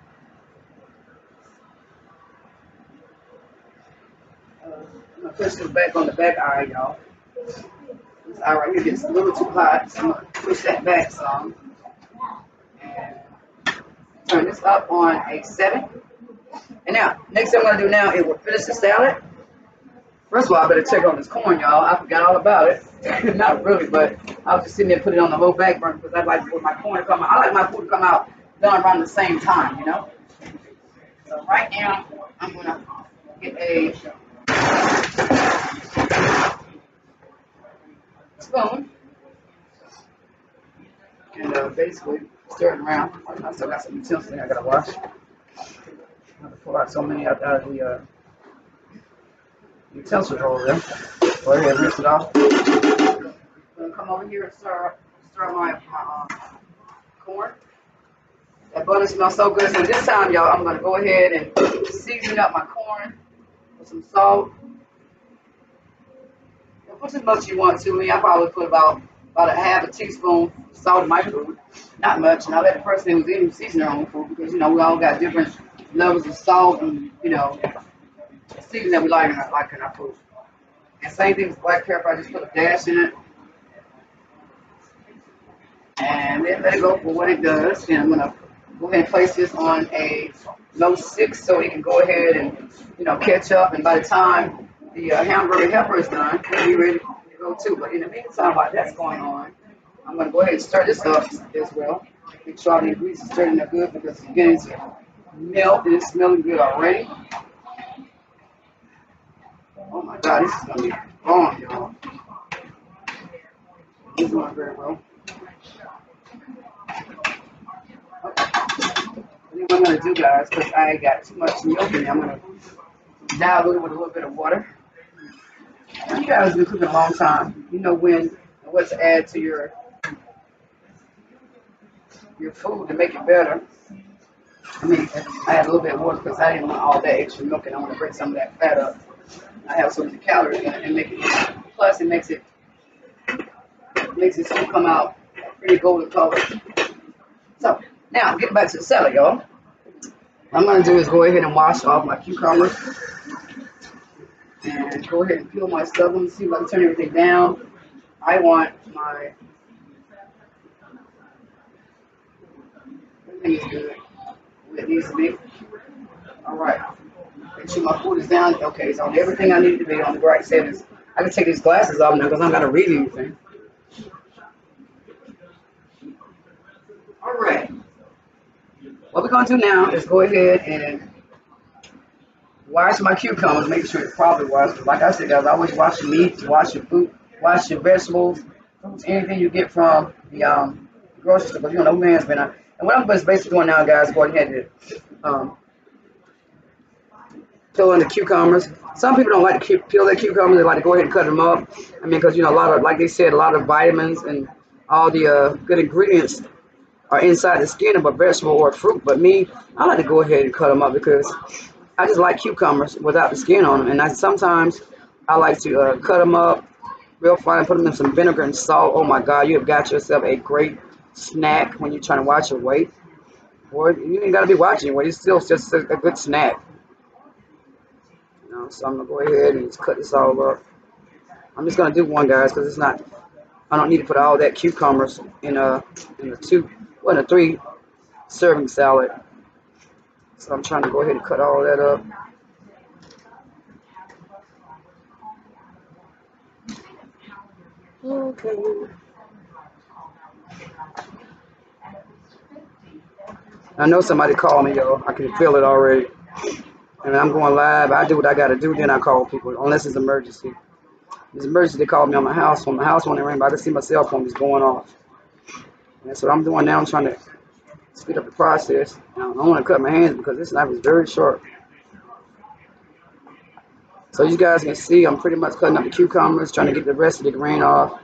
I'm going to push this back on the back eye, y'all. This eye right here gets a little too hot, so I'm going to push that back some. And turn this up on a 7. And now, next thing I'm going to do now is we'll finish the salad. First of all, I better check on this corn, y'all. I forgot all about it. Not really, but I was just sitting there putting it on the low back burner because I like for my corn to come out. I like my food to come out done around the same time, you know? So right now, I'm going to get a spoon and basically stir it around. I still got some utensils I got to wash. I have to pull out so many out of the utensils over there. Go ahead and rinse it off. I'm going to come over here and stir my corn. That butter smells so good. So this time, y'all, I'm going to go ahead and season up my corn with some salt. You put as much as you want to. I probably put about a half a teaspoon of salt in my food. Not much. And I let the person who's eating season their own food because, you know, we all got different levels of salt and, you know, season that we like in our food. And same thing with black pepper. I just put a dash in it. And then let it go for what it does. And I'm going to go ahead and place this on a low 6 so it can go ahead and, you know, catch up. And by the time the hamburger helper is done, we'll be ready to go too. But in the meantime, while that's going on, I'm going to go ahead and stir this up as well. Make sure all the ingredients are stirring up good because it's beginning to melt and it's smelling good already. God, this is gonna be long, y'all. This is going very well. What I'm gonna do, guys, because I got too much milk in there, I'm gonna dilute it with a little bit of water. Now, you guys have been cooking a long time. You know when and what to add to your food to make it better. I mean, I had a little bit of water because I didn't want all that extra milk, and I want to break some of that fat up. I have so many calories in it and make it. Plus, it makes it still come out pretty golden color. So now, get back to the salad, y'all. What I'm gonna do is go ahead and wash off my cucumbers and go ahead and peel my stuff. Let me see if I can turn everything down. I want my everything is good. It needs to be. All right. Make sure my food is down. Okay, it's on everything I need to be on the right settings. I can take these glasses off now because I'm not gonna read anything. All right. What we're gonna do now is go ahead and wash my cucumbers. Make sure it's properly washed. Like I said, guys, always wash your meat, wash your food, wash your vegetables, anything you get from the grocery store. Because you know, no man's been out. And what I'm basically doing now, guys, go ahead and peel in the cucumbers. Some people don't like to peel their cucumbers. They like to go ahead and cut them up. I mean, because you know, a lot of, like they said, a lot of vitamins and all the good ingredients are inside the skin of a vegetable or a fruit. But me, I like to go ahead and cut them up because I just like cucumbers without the skin on them. And sometimes I like to cut them up real fine, put them in some vinegar and salt. Oh my God, you have got yourself a great snack when you're trying to watch your weight. Boy, you ain't got to be watching your weight. It's still just a good snack. So I'm gonna go ahead and just cut this all up. I'm just gonna do one, guys, because it's not. I don't need to put all that cucumbers in a 3 serving salad. So I'm trying to go ahead and cut all that up. Okay. I know somebody called me, y'all. I can feel it already. And I'm going live. I do what I got to do, then I call people, unless it's emergency. If it's emergency, they call me on my house. When my house won't ring, but I can see my cell phone is going off. And that's what I'm doing now. I'm trying to speed up the process. I don't want to cut my hands because this knife is very sharp. So you guys can see I'm pretty much cutting up the cucumbers, trying to get the rest of the grain off.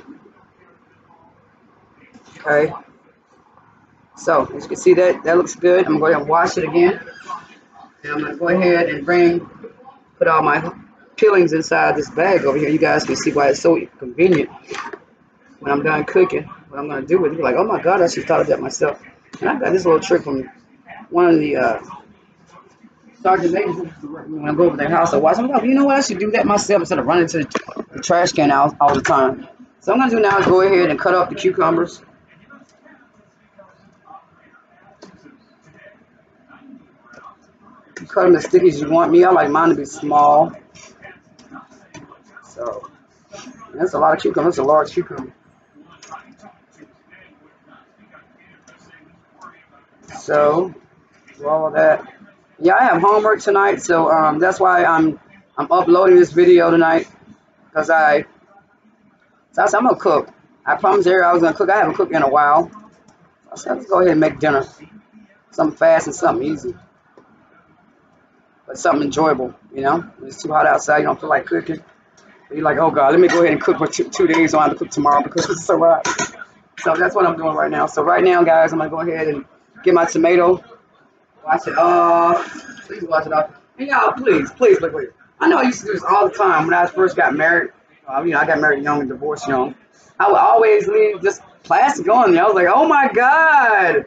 Okay. So as you can see, that looks good. I'm going to go ahead and wash it again. And I'm going to go ahead and put all my peelings inside this bag over here. You guys can see why it's so convenient when I'm done cooking. What I'm going to do is be like, oh my God, I should have thought of that myself. And I got this little trick from one of the sergeant ladies when I go over their house. I watch them. You know what? I should do that myself instead of running to the trash can all the time. So I'm going to do now is go ahead and cut up the cucumbers. Cut them as thick as you want. Me, I like mine to be small. So that's a lot of cucumber. That's a large cucumber. So do all of that. Yeah, I have homework tonight, so that's why I'm uploading this video tonight because I said I'm gonna cook. I promised her I was gonna cook. I haven't cooked in a while. I said let's go ahead and make dinner. Something fast and something easy. But something enjoyable, you know. When it's too hot outside, you don't feel like cooking. But you're like, oh God, let me go ahead and cook for 2 days. I don't have to cook tomorrow because it's so hot. So that's what I'm doing right now. So right now, guys, I'm gonna go ahead and get my tomato. Wash it off. Please wash it off. And y'all, please. I know I used to do this all the time when I first got married. You know, I got married young and divorced young. I would always leave just plastic on there. I was like, oh my God.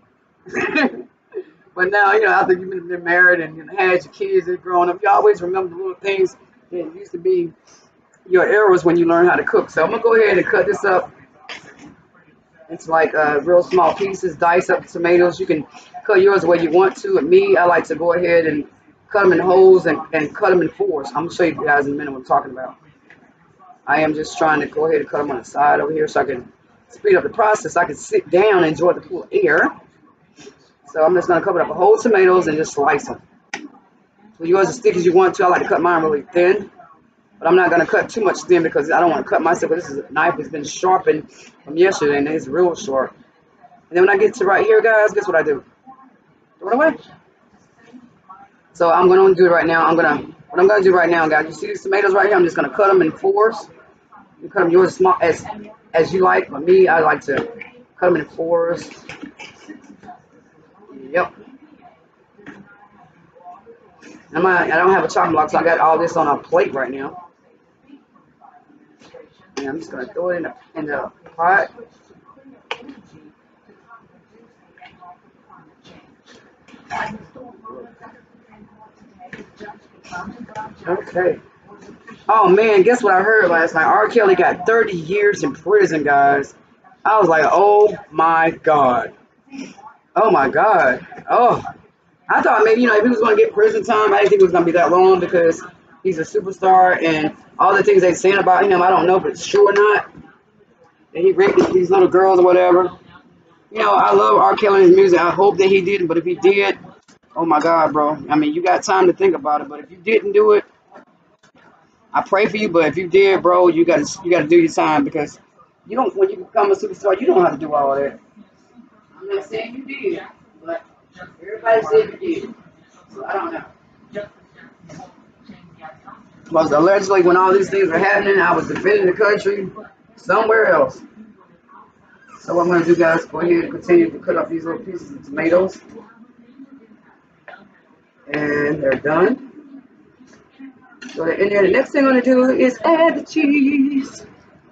But now, you know, after you've been married and you had your kids and growing up, you always remember the little things that used to be your errors when you learn how to cook. So I'm going to go ahead and cut this up into like real small pieces, dice up the tomatoes. You can cut yours the way you want to. And me, I like to go ahead and cut them in holes and cut them in fours. I'm going to show you guys in a minute what I'm talking about. I am just trying to go ahead and cut them on the side over here so I can speed up the process. I can sit down and enjoy the cool air. So I'm just going to cover up the whole tomatoes and just slice them. So yours as thick as you want to. I like to cut mine really thin. But I'm not going to cut too much thin because I don't want to cut myself. But this is a knife that's been sharpened from yesterday, and it's real sharp. And then when I get to right here, guys, guess what I do? Throw it away. So I'm going to do it right now. What I'm going to do right now, guys, you see these tomatoes right here? I'm just going to cut them in fours. You cut them yours small as you like. But me, I like to cut them in fours. Yep. I don't have a chopping block, so I got all this on a plate right now. And I'm just going to throw it in the pot. Okay. Oh man, guess what I heard last night? R. Kelly got 30 years in prison, guys. I was like, oh my God. Oh my God. Oh. I thought maybe, if he was going to get prison time, I didn't think it was going to be that long because he's a superstar and all the things they're saying about him, I don't know if it's true or not. That he raped these little girls or whatever. I love R. Kelly's music. I hope that he didn't, but if he did, oh my God, bro. I mean, you got time to think about it, but if you didn't do it, I pray for you. But if you did, bro, you gotta do your time because when you become a superstar, you don't have to do all that. I'm not saying you did, but everybody said you did. So I don't know. Because allegedly, when all these things were happening, I was defending the country somewhere else. So what I'm going to do, guys, go ahead and continue to cut up these little pieces of tomatoes. And they're done. So they're in there. The next thing I'm going to do is add the cheese.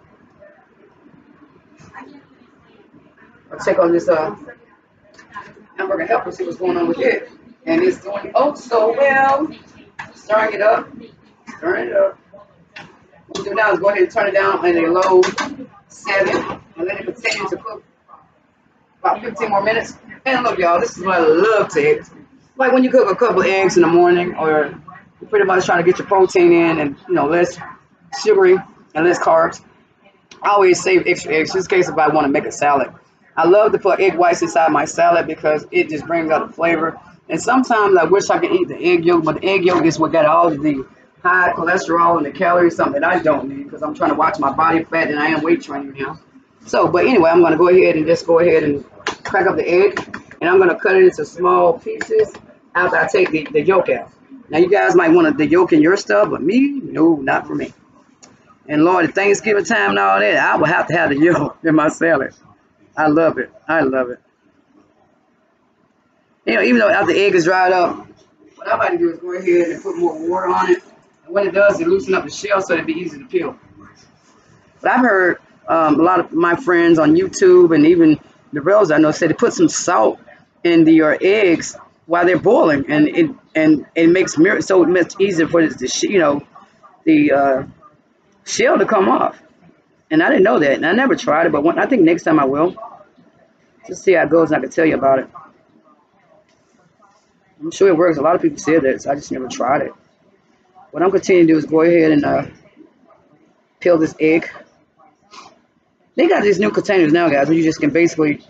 I'll check on this hamburger helper, see what's going on with it. And it's doing oh so well. Stirring it up. Stirring it up. What we'll do now is go ahead and turn it down in a low 7 and let it continue to cook about 15 more minutes. And look, y'all, this is what I love to eat. Like when you cook a couple of eggs in the morning, or you're pretty much trying to get your protein in and less sugary and less carbs. I always save extra eggs just in case if I want to make a salad. I love to put egg whites inside my salad because it just brings out the flavor. And sometimes I wish I could eat the egg yolk, but the egg yolk is what got all of the high cholesterol and the calories, something that I don't need because I'm trying to watch my body fat and I am weight training now. So, but anyway, I'm going to go ahead and crack up the egg. And I'm going to cut it into small pieces after I take the yolk out. Now, you guys might want the yolk in your stuff, but me, no, not for me. And Lord, at Thanksgiving time and all that, I will have to have the yolk in my salad. I love it. I love it. Even though after the egg is dried up, what I like to do is go ahead and put more water on it. And when it does, it loosens up the shell so it'll be easy to peel. But I've heard a lot of my friends on YouTube and even the relatives I know say to put some salt in your eggs while they're boiling, and it makes so much easier for the shell to come off. And I didn't know that, and I never tried it, but I think next time I will. Just see how it goes, and I can tell you about it. I'm sure it works. A lot of people say that, so I just never tried it. What I'm continuing to do is go ahead and peel this egg. They got these new containers now, guys, where you just can basically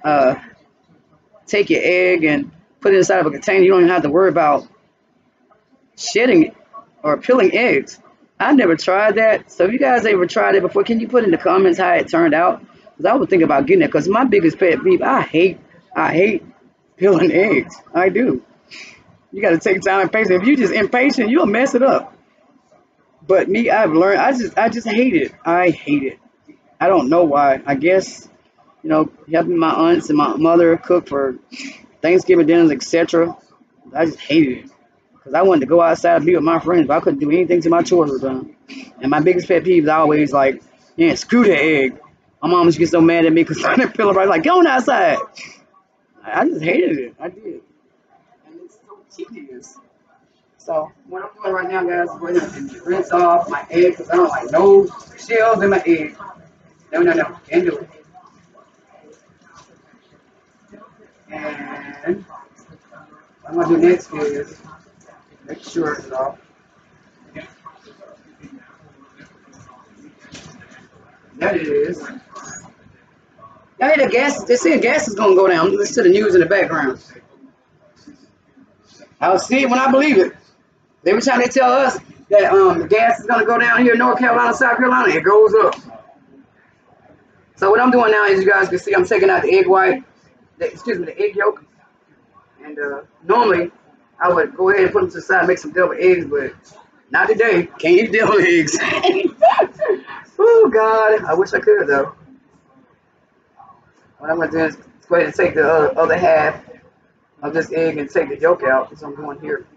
take your egg and put it inside of a container. You don't even have to worry about shedding or peeling eggs. I've never tried that. So if you guys ever tried it before, can you put in the comments how it turned out? Because I would think about getting it. Because my biggest pet peeve, I hate peeling eggs. I do. You got to take time and patience. If you're just impatient, you'll mess it up. But me, I've learned. I just hate it. I hate it. I don't know why. I guess, helping my aunts and my mother cook for Thanksgiving dinners, etc. I just hated it. Because I wanted to go outside and be with my friends, but I couldn't do anything till my chores were done. And my biggest pet peeve is always like, yeah, screw the egg. My mom used to get so mad at me because I didn't feel right. Like, go on outside. I just hated it. I did. And it's so tedious. So, what I'm doing right now, guys, is going to rinse off my egg because I don't like no shells in my egg. No. Can't do it. And what I'm going to do next is make sure it's off. That it is. Y'all hear the gas? They say gas is going to go down. Listen to the news in the background. I'll see it when I believe it. Every time they tell us that the gas is gonna go down here in North Carolina, South Carolina, it goes up. So what I'm doing now, as you guys can see, I'm taking out the egg white, the egg yolk, and normally I would go ahead and put them to the side, and make some deviled eggs, but not today. Can't eat deviled eggs. Oh God, I wish I could though. What I'm gonna do is go ahead and take the other half of this egg and take the yolk out. That's what I'm doing here.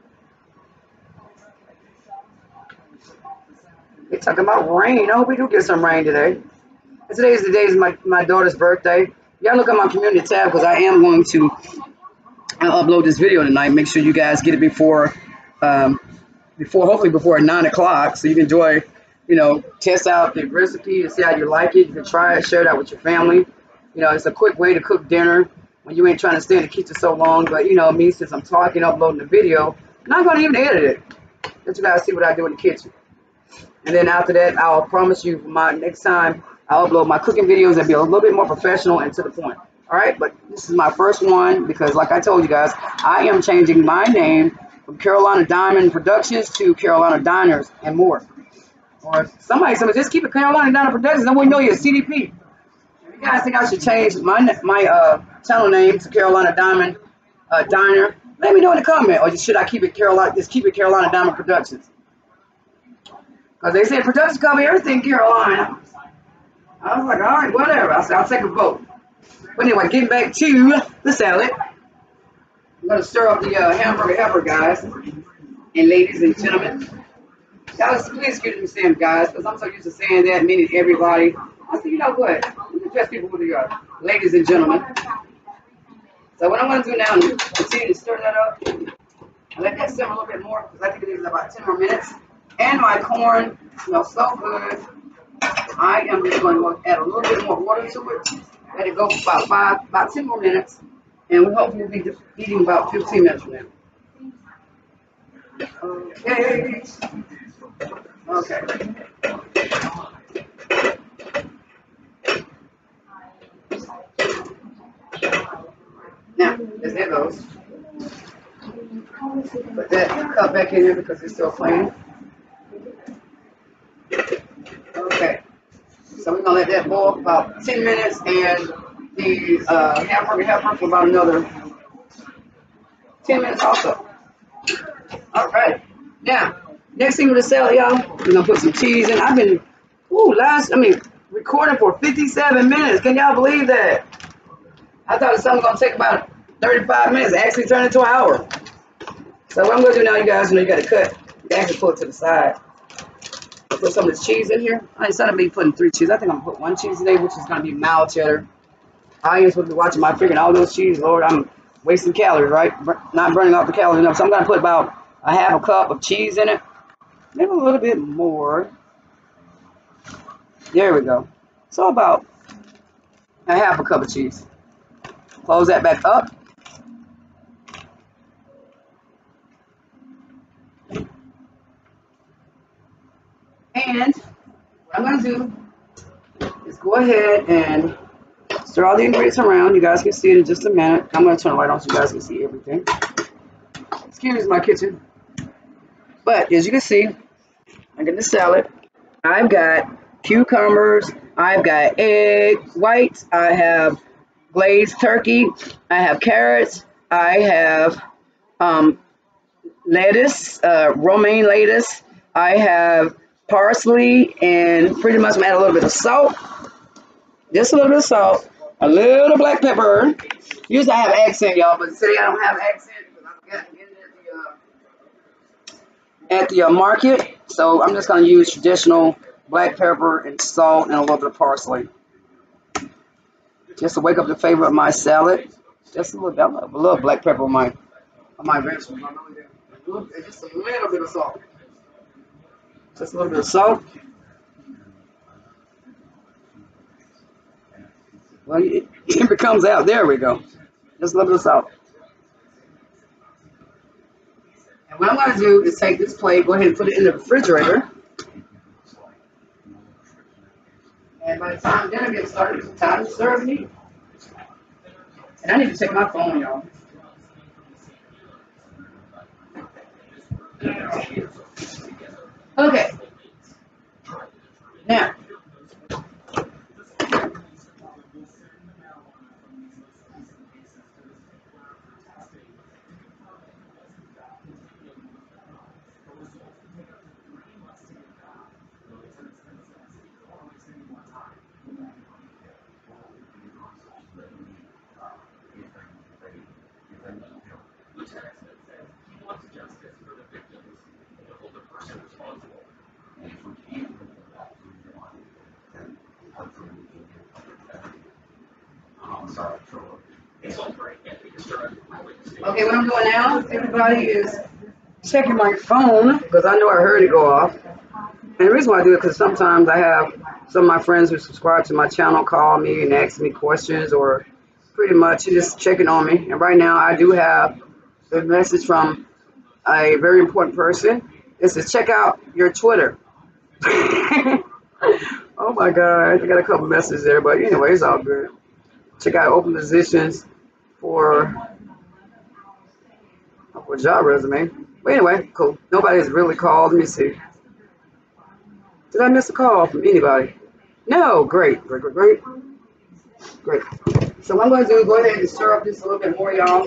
They're talking about rain. I hope we do get some rain today. And today is the day of my daughter's birthday. Y'all look at my community tab because I am going to upload this video tonight. Make sure you guys get it hopefully before 9 o'clock, so you can enjoy, test out the recipe and see how you like it. You can try it, share it out with your family. It's a quick way to cook dinner when you ain't trying to stay in the kitchen so long. But me, since I'm talking, uploading the video, I'm not going to even edit it. Let you guys see what I do in the kitchen. And then after that, I'll promise you for my next time, I'll upload my cooking videos that be a little bit more professional and to the point. All right, but this is my first one because, like I told you guys, I am changing my name from Carolina Diamond Productions to Carolina Diners and More. Or somebody said, just keep it Carolina Diner Productions, then we know you're a CDP. If you guys think I should change my channel name to Carolina Diamond Diner, let me know in the comment. Or should I keep it Carolina Diamond Productions? Because they said productions cover everything Carolina. I was like, all right, whatever. I said, I'll take a vote. But anyway, getting back to the salad. I'm going to stir up the hamburger helper, guys. And ladies and gentlemen. Guys, please excuse me saying guys, because I'm so used to saying that, meaning everybody. I said, you know what? You can address people with the ladies and gentlemen. So what I'm going to do now is continue to stir that up. I let that simmer a little bit more, because I think it is about 10 more minutes. And my corn smells so good. I am just going to add a little bit more water to it. Let it go for about 10 more minutes. And we hopefully will be eating about 15 minutes from now. Okay. Okay. Now, as that goes, put that cup back in here because it's still playing. Okay. So we're going to let that boil for about 10 minutes and the hamburger helper for about another 10 minutes also. All right. Now, next thing with the salad, y'all, we're going to put some cheese in. I've been, recording for 57 minutes. Can y'all believe that? I thought something was going to take about 35 minutes. It actually turned into an hour. So what I'm going to do now, you guys, you got to cut. You can actually pull it to the side. Put some of this cheese in here. Instead of me putting 3 cheese, I think I'm going to put 1 cheese today, which is going to be mild cheddar. Audience will be watching my freaking all those cheese. Lord, I'm wasting calories, right? Not burning off the calories enough. So I'm going to put about a half a cup of cheese in it. Maybe a little bit more. There we go. So about a half a cup of cheese. Close that back up. And what I'm going to do is go ahead and stir all the ingredients around. You guys can see it in just a minute. I'm going to turn the light on so you guys can see everything. Excuse my kitchen. But as you can see, I got the salad. I've got cucumbers. I've got egg whites. I have glazed turkey. I have carrots. I have lettuce, romaine lettuce. I have parsley, and pretty much I'm gonna add a little bit of salt. Just a little bit of salt. A little black pepper. Usually I have accent, y'all, but today I don't have accent because I got to get it at the market. So I'm just going to use traditional black pepper and salt and a little bit of parsley. Just to wake up the flavor of my salad. Just a little black pepper on my vegetables. Just a little bit of salt. Just a little bit of salt. Well, it comes out. There we go. Just a little bit of salt. And what I'm going to do is take this plate, go ahead and put it in the refrigerator. And by the time dinner gets started, it's time to serve me. And I need to check my phone, y'all. Okay. Now, okay, what I'm doing now, everybody is checking my phone because I know I heard it go off. And the reason why I do it because sometimes I have some of my friends who subscribe to my channel call me and ask me questions or pretty much just checking on me. And right now I do have a message from a very important person. It says check out your Twitter. Oh my God, I got a couple messages there, but anyway, it's all good. Check out open positions for job resume. But anyway, cool. Nobody has really called. Let me see. Did I miss a call from anybody? No. Great, great, great, great, great. So what I'm going to do is go ahead and stir up just a little bit more, y'all.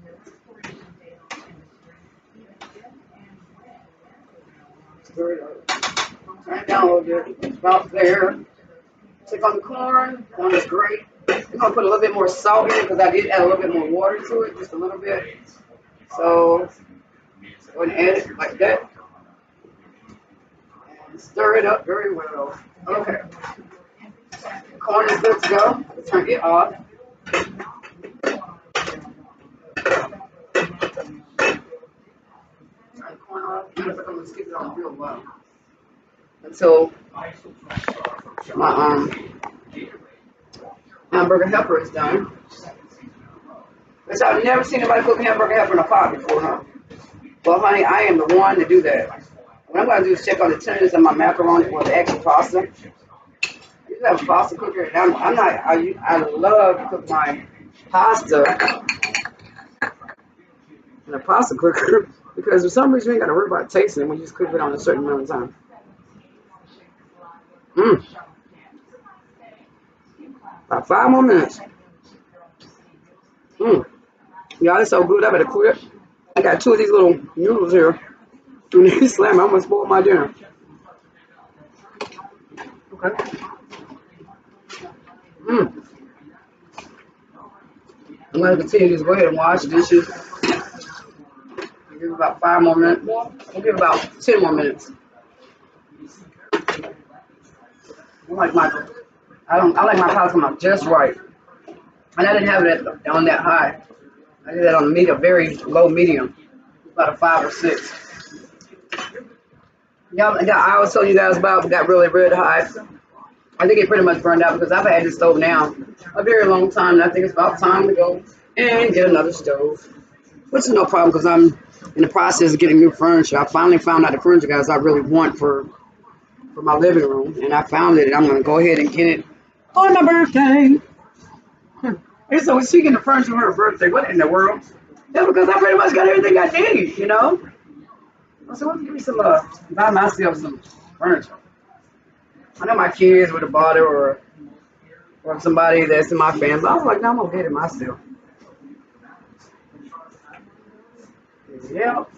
Stir it up. Turn it down a little bit. It's about there. Check on the corn. Corn is great. I'm going to put a little bit more salt in it because I did add a little bit more water to it, just a little bit. So go ahead and add it like that. And stir it up very well. Okay. Corn is good to go. Turn it off. Turn the corn off. I'm going to skip it on real low until my hamburger helper is done. Which I've never seen anybody cook hamburger helper in a pot before, huh? Well, honey, I am the one to do that. What I'm going to do is check on the tenderness of my macaroni or the extra pasta. I used to have a pasta cooker, and I love to cook my pasta in a pasta cooker because for some reason you ain't got to worry about tasting it when you just cook it on a certain amount of time. About 5 more minutes. Y'all, it's so good. I better quit. I got 2 of these little noodles here. And they slam. I'm gonna spoil my dinner. Okay. I'm gonna continue to go ahead and wash dishes. I'll give it about 5 more minutes. We'll give it about 10 more minutes. I like my pasta come out just right. And I didn't have it on that high. I did that on medium, very low medium, about a 5 or 6. Y'all, I was telling you guys about got really red hot. I think it pretty much burned out because I've had this stove now a very long time, and I think it's about time to go and get another stove, which is no problem because I'm in the process of getting new furniture. I finally found out the furniture, guys, I really want for my living room, and I found it, and I'm going to go ahead and get it on my birthday. And so she getting the furniture for her birthday. What in the world? Yeah, because I pretty much got everything I need, you know? I said, well, give me some, buy myself some furniture. I know my kids would have bought it or somebody that's in my family. I was like, no, I'm going to get it myself. Yeah.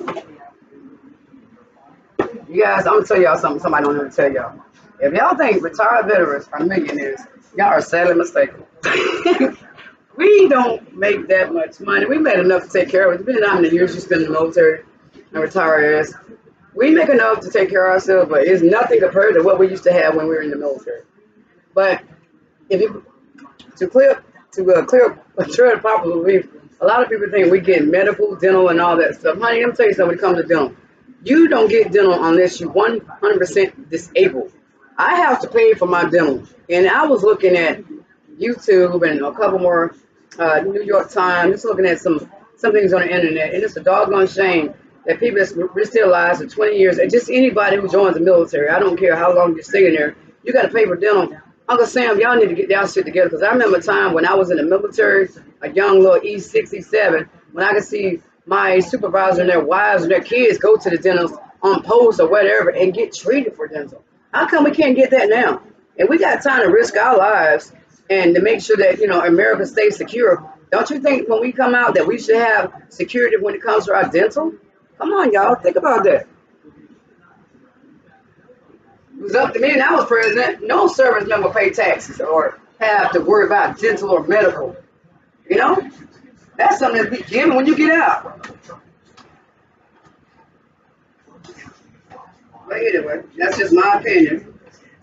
You guys, I'm going to tell y'all something somebody don't ever tell y'all. If y'all think retired veterans are millionaires, y'all are sadly mistaken. We don't make that much money. We made enough to take care of it. Depending on how many years you spend in the military and retirees, we make enough to take care of ourselves, but it's nothing compared to what we used to have when we were in the military. But if you to clear the popular belief, a lot of people think we get medical, dental, and all that stuff. Honey, let me tell you something when it comes to dental. You don't get dental unless you're 100% disabled. I have to pay for my dental, and I was looking at YouTube and a couple more New York Times, just looking at some things on the internet, and it's a doggone shame that people that's still alive for 20 years, and just anybody who joins the military, I don't care how long you're staying there, you got to pay for dental. Uncle Sam, y'all need to get y'all shit together, because I remember a time when I was in the military, a young little E67, when I could see my supervisor and their wives and their kids go to the dentist on post or whatever and get treated for dental. How come we can't get that now? And we got time to risk our lives and to make sure that America stays secure. Don't you think when we come out that we should have security when it comes to our dental? Come on, y'all, think about that. It was up to me and I was president. No service member pay taxes or have to worry about dental or medical. You know, that's something to be given when you get out. But anyway, that's just my opinion.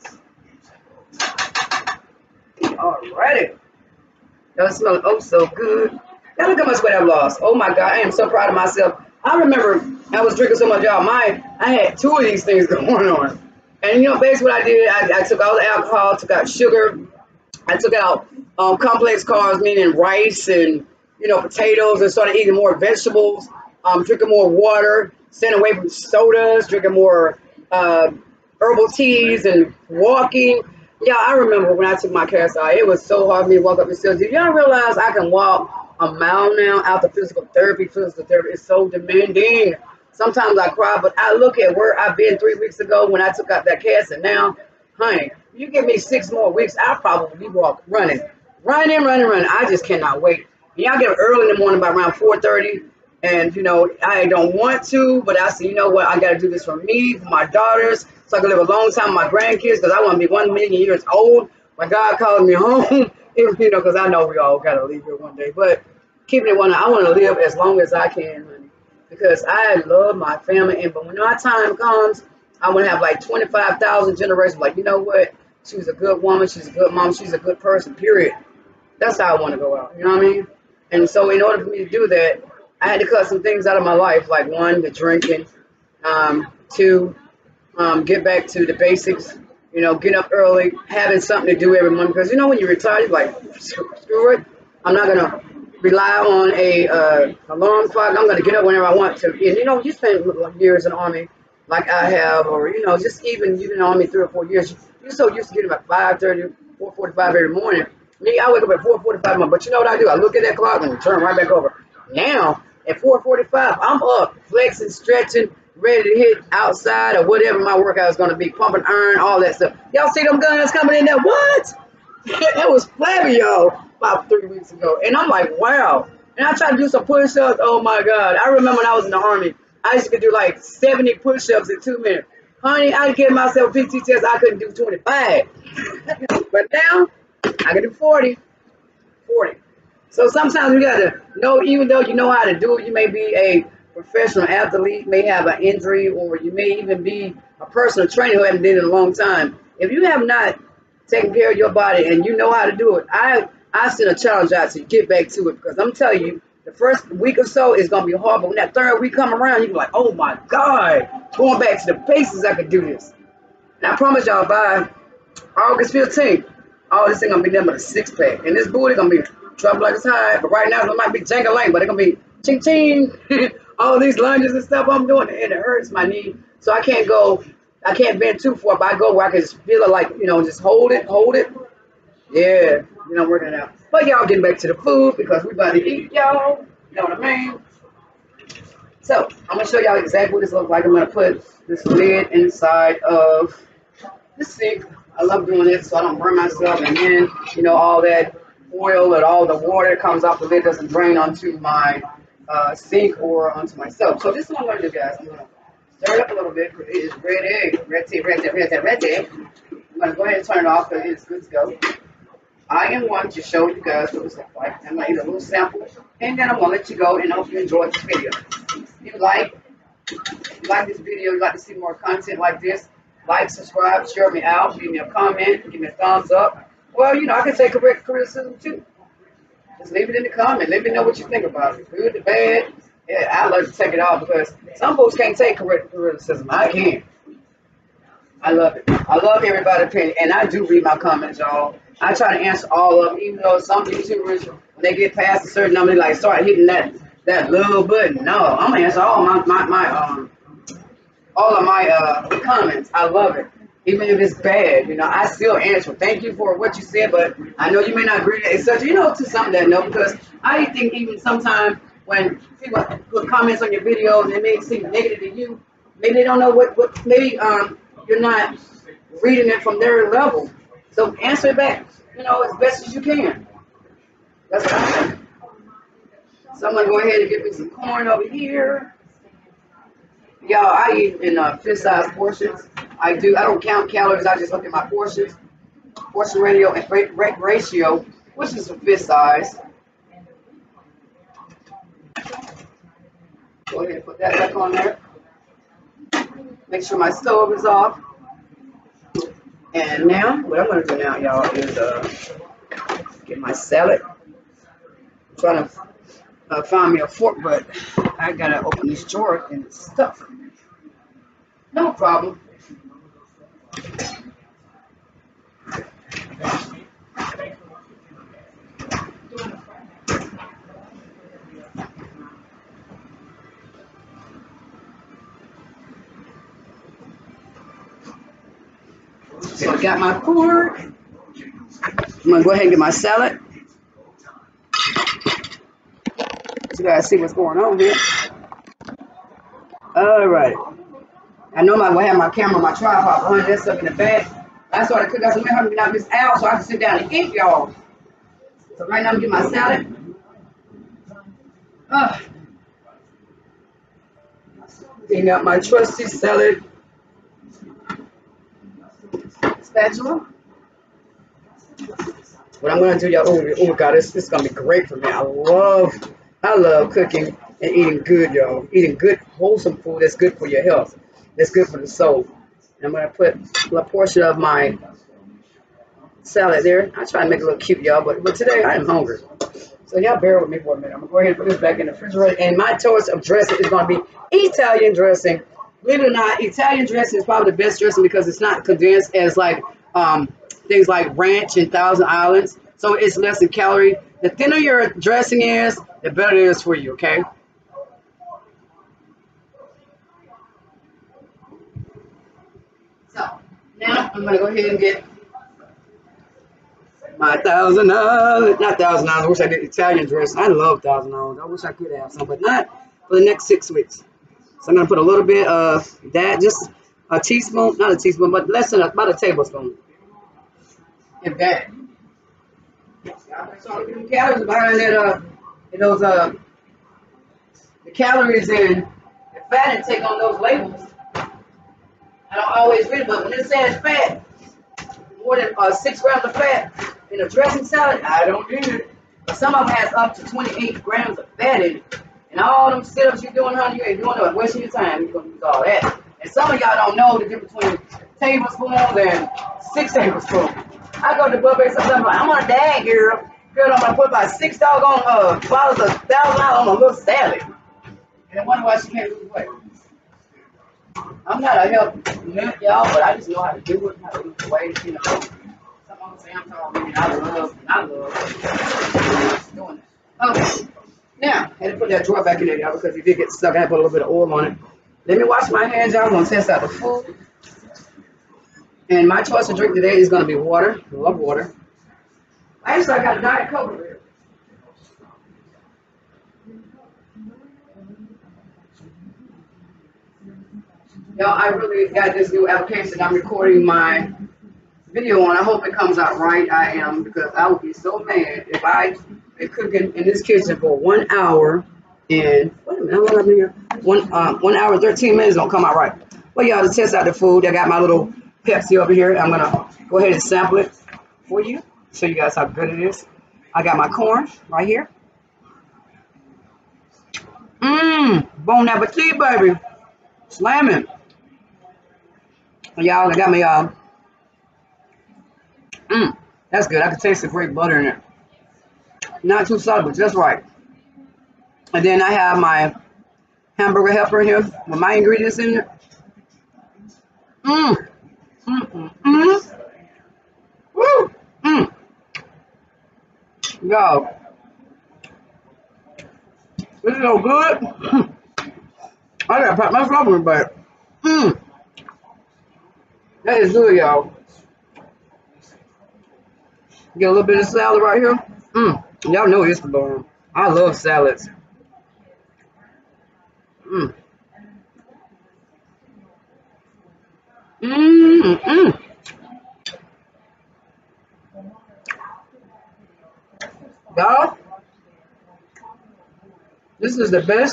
Alrighty. That smells oh so good. Now look how much weight I've lost. Oh my God, I am so proud of myself. I remember I was drinking so much, y'all. I had two of these things going on. And basically what I did, I took all the alcohol, took out sugar, I took out complex carbs, meaning rice and potatoes, and started eating more vegetables, drinking more water, staying away from sodas, drinking more herbal teas, and walking. Yeah, I remember when I took my cast out, it was so hard for me to walk up the stairs. Did y'all realize I can walk a mile now after physical therapy? Physical therapy is so demanding. Sometimes I cry, but I look at where I've been 3 weeks ago when I took out that cast, and now, honey, you give me 6 more weeks, I'll probably be running. I just cannot wait. Y'all get up early in the morning by around 4:30, and I don't want to, but I say, you know what, I got to do this for me, for my daughters, so I can live a long time with my grandkids, because I want to be 1 million years old when God calls me home. Because I know we all got to leave here one day, but keeping it one, I want to live as long as I can, honey, because I love my family, but when our time comes, I want to have like 25,000 generations, like, you know what, she's a good woman, she's a good mom, she's a good person, period. That's how I want to go out, you know what I mean? And so in order for me to do that, I had to cut some things out of my life, like one, the drinking, two, get back to the basics, get up early, having something to do every morning. Because when you retire, you're like, screw it, I'm not going to rely on a alarm clock. I'm going to get up whenever I want to. And you spend years in the Army like I have, or just even you've been in the Army 3 or 4 years, you're so used to getting up at 5:30, 4:45 every morning. Me, I wake up at 4:45, but you know what I do? I look at that clock and turn right back over. Now, at 4:45, I'm up, flexing, stretching, ready to hit outside or whatever my workout is going to be, pumping iron, all that stuff. Y'all see them guns coming in there? What? That was flabby, y'all, about 3 weeks ago. And I'm like, wow. And I tried to do some push-ups. Oh, my God. I remember when I was in the Army, I used to do like 70 push-ups in 2 minutes. Honey, I gave myself a PT test. I couldn't do 25. But now, I can do 40. So sometimes you got to know, even though you know how to do it, you may be a professional athlete, may have an injury, or you may even be a personal trainer who hasn't done it in a long time. If you have not taken care of your body and you know how to do it, I send a challenge out to get back to it, because I'm telling you, the first week or so is going to be hard, but when that third week come around, you're like, oh my God, going back to the basics, I can do this. And I promise y'all, by August 15th, all this thing going to be done with a 6-pack. And this booty going to be trouble like it's high, but right now it might be jank-a-lang, but it's going to be ching-ching. All these lunges and stuff I'm doing, and it hurts my knee. So I can't bend too far, but I go where I can just feel it, like, just hold it. Yeah, I'm working it out. But y'all getting back to the food, because we about to eat, y'all. You know what I mean? So I'm going to show y'all exactly what this looks like. I'm going to put this lid inside of the sink. I love doing it so I don't burn myself, and then, all that oil and all the water comes off the lid doesn't drain onto my sink or onto myself. So this is what I'm going to do, guys. I'm going to stir it up a little bit, because it is ready. Ready. I'm going to go ahead and turn it off, because it's good to go. I am going to show you guys what this looks like. I'm going to eat a little sample, and then I'm going to let you go, and I hope you enjoyed this video. If you like this video, you'd like to see more content like this, like, subscribe, share me out, give me a comment, give me a thumbs up. Well, I can take correct criticism too. Just leave it in the comment. Let me know what you think about it. Good, the bad. Yeah, I like to take it all, because some folks can't take correct criticism. I can. I love it. I love everybody's opinion, and I do read my comments, y'all. I try to answer all of them, even though some YouTubers, when they get past a certain number, they like start hitting that little button. No, I'm gonna answer all of my comments. I love it, even if it's bad. I still answer. Thank you for what you said, but I know you may not agree. It's such, to something that no, because I think even sometimes when people put comments on your videos and they may seem negative to you, maybe they don't know what maybe you're not reading it from their level. So answer it back, you know, as best as you can. That's what I'm saying. So I'm gonna go ahead and get me some corn over here. Y'all, I eat in fist-sized portions. I don't count calories. I just look at my portions, portion ratio, and ratio, which is a fist size. Go ahead and put that back on there. Make sure my stove is off. And now, what I'm going to do now, y'all, is get my salad. I'm trying to find me a fork, but I got to open this drawer and it's stuck. No problem. So I got my fork. I'm going to go ahead and get my salad. So you guys see what's going on here. All right. I know I have my camera, my tripod behind that stuff in the back. I started cooking. I said, man, I'm knock this out so I can sit down and eat, y'all. So right now I'm getting my salad. Getting out my trusty salad spatula. What I'm gonna do, y'all, oh God, this is gonna be great for me. I love cooking and eating good, y'all. Eating good, wholesome food that's good for your health. That's good for the soul. And I'm gonna put a portion of my salad there. I try to make it look cute, y'all, but today I am hungry. So y'all bear with me for a minute. I'm gonna go ahead and put this back in the refrigerator. And my choice of dressing is gonna be Italian dressing. Believe it or not, Italian dressing is probably the best dressing because it's not condensed as like things like ranch and Thousand Islands. So it's less in calorie. The thinner your dressing is, the better it is for you, okay? So now I'm gonna go ahead and get my Thousand Islands, not Thousand Islands. I wish I did Italian dressing. I love Thousand Islands. I wish I could have some, but not for the next 6 weeks. So I'm gonna put a little bit of that, just a teaspoon, not a teaspoon, but less than about a tablespoon. If that. So the calories behind that, the calories and the fat intake on those labels. I don't always read it, but when it says fat, more than 6 grams of fat in a dressing salad, I don't do it. But some of them has up to 28 grams of fat in it. And all them sit-ups you're doing, honey, you ain't doing it, wasting your time. You're going to use all that. And some of y'all don't know the difference between tablespoons and 6 tablespoons. I go to the buffet sometimes, like, I'm on a diet, girl. Girl, I'm going to put about 6 doggone bottles of $1,000 on a little salad. And I wonder why she can't lose weight. I'm not a health nut, y'all, but I just know how to do it, how to lose weight, you know. Some of them say I'm talking, I love doing it. Okay. Now, I had to put that drawer back in there, y'all, because if it gets stuck, I had to put a little bit of oil on it. Let me wash my hands, y'all. I'm going to test out the food. And my choice of drink today is going to be water. I love water. Actually, I got a Diet Coke over here. Y'all, I really got this new application I'm recording my video on. I hope it comes out right. I am, because I would be so mad if I been cooking in this kitchen for 1 hour and wait a minute, how long I've been here? 1 hour and 13 minutes don't come out right. Well, y'all, to test out the food, I got my little Pepsi over here. I'm gonna go ahead and sample it for you, show you guys how good it is. I got my corn right here. Bon appetit, baby. Slamming. Y'all, I got my that's good. I can taste the great butter in it. Not too salty, but just right. And then I have my hamburger helper in here with my ingredients in it. Woo! Yo, this is so good. I gotta pat myself on the back. That is good, y'all. Get a little bit of salad right here. Y'all know it's the bomb. I love salads. Mm. Mm, mm. Y'all, this is the best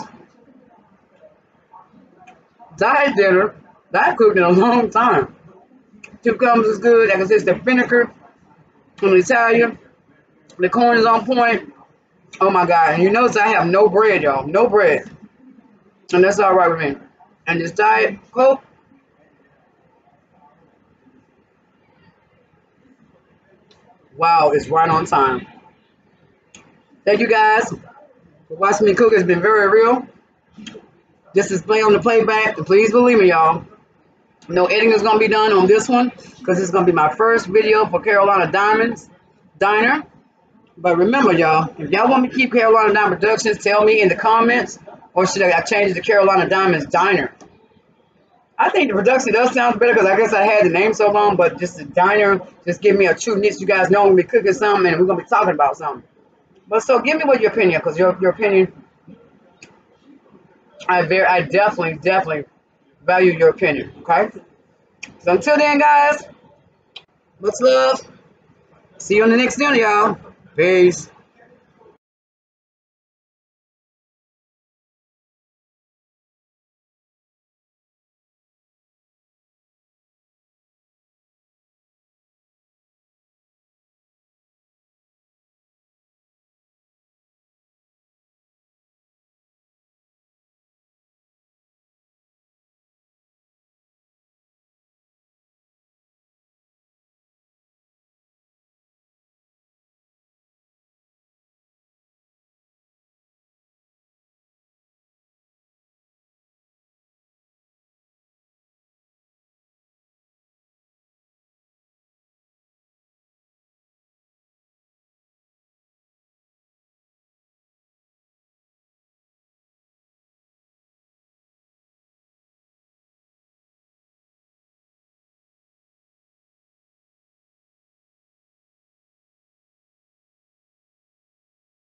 diet dinner that I've cooked in a long time. Cucumbers is good. Like I said, it's the vinegar from Italian. The corn is on point. Oh my God. And you notice I have no bread, y'all. No bread. And that's all right with me. And this diet Coke, wow, it's right on time. Thank you guys for watching me cook. It's been very real. This is play on the playback. And please believe me, y'all. No editing is going to be done on this one because it's going to be my first video for Carolina Diamonds Diner. But remember, y'all, if y'all want me to keep Carolina Diamond Productions, tell me in the comments, or should I change it to Carolina Diamonds Diner? I think the production does sound better because I guess I had the name so long, but just the diner, just give me a true niche. You guys know I'm going to be cooking something and we're going to be talking about something. But so give me what your opinion, because your opinion, I definitely value your opinion, okay? So until then, guys, much love. See you on the next dinner, y'all. Peace.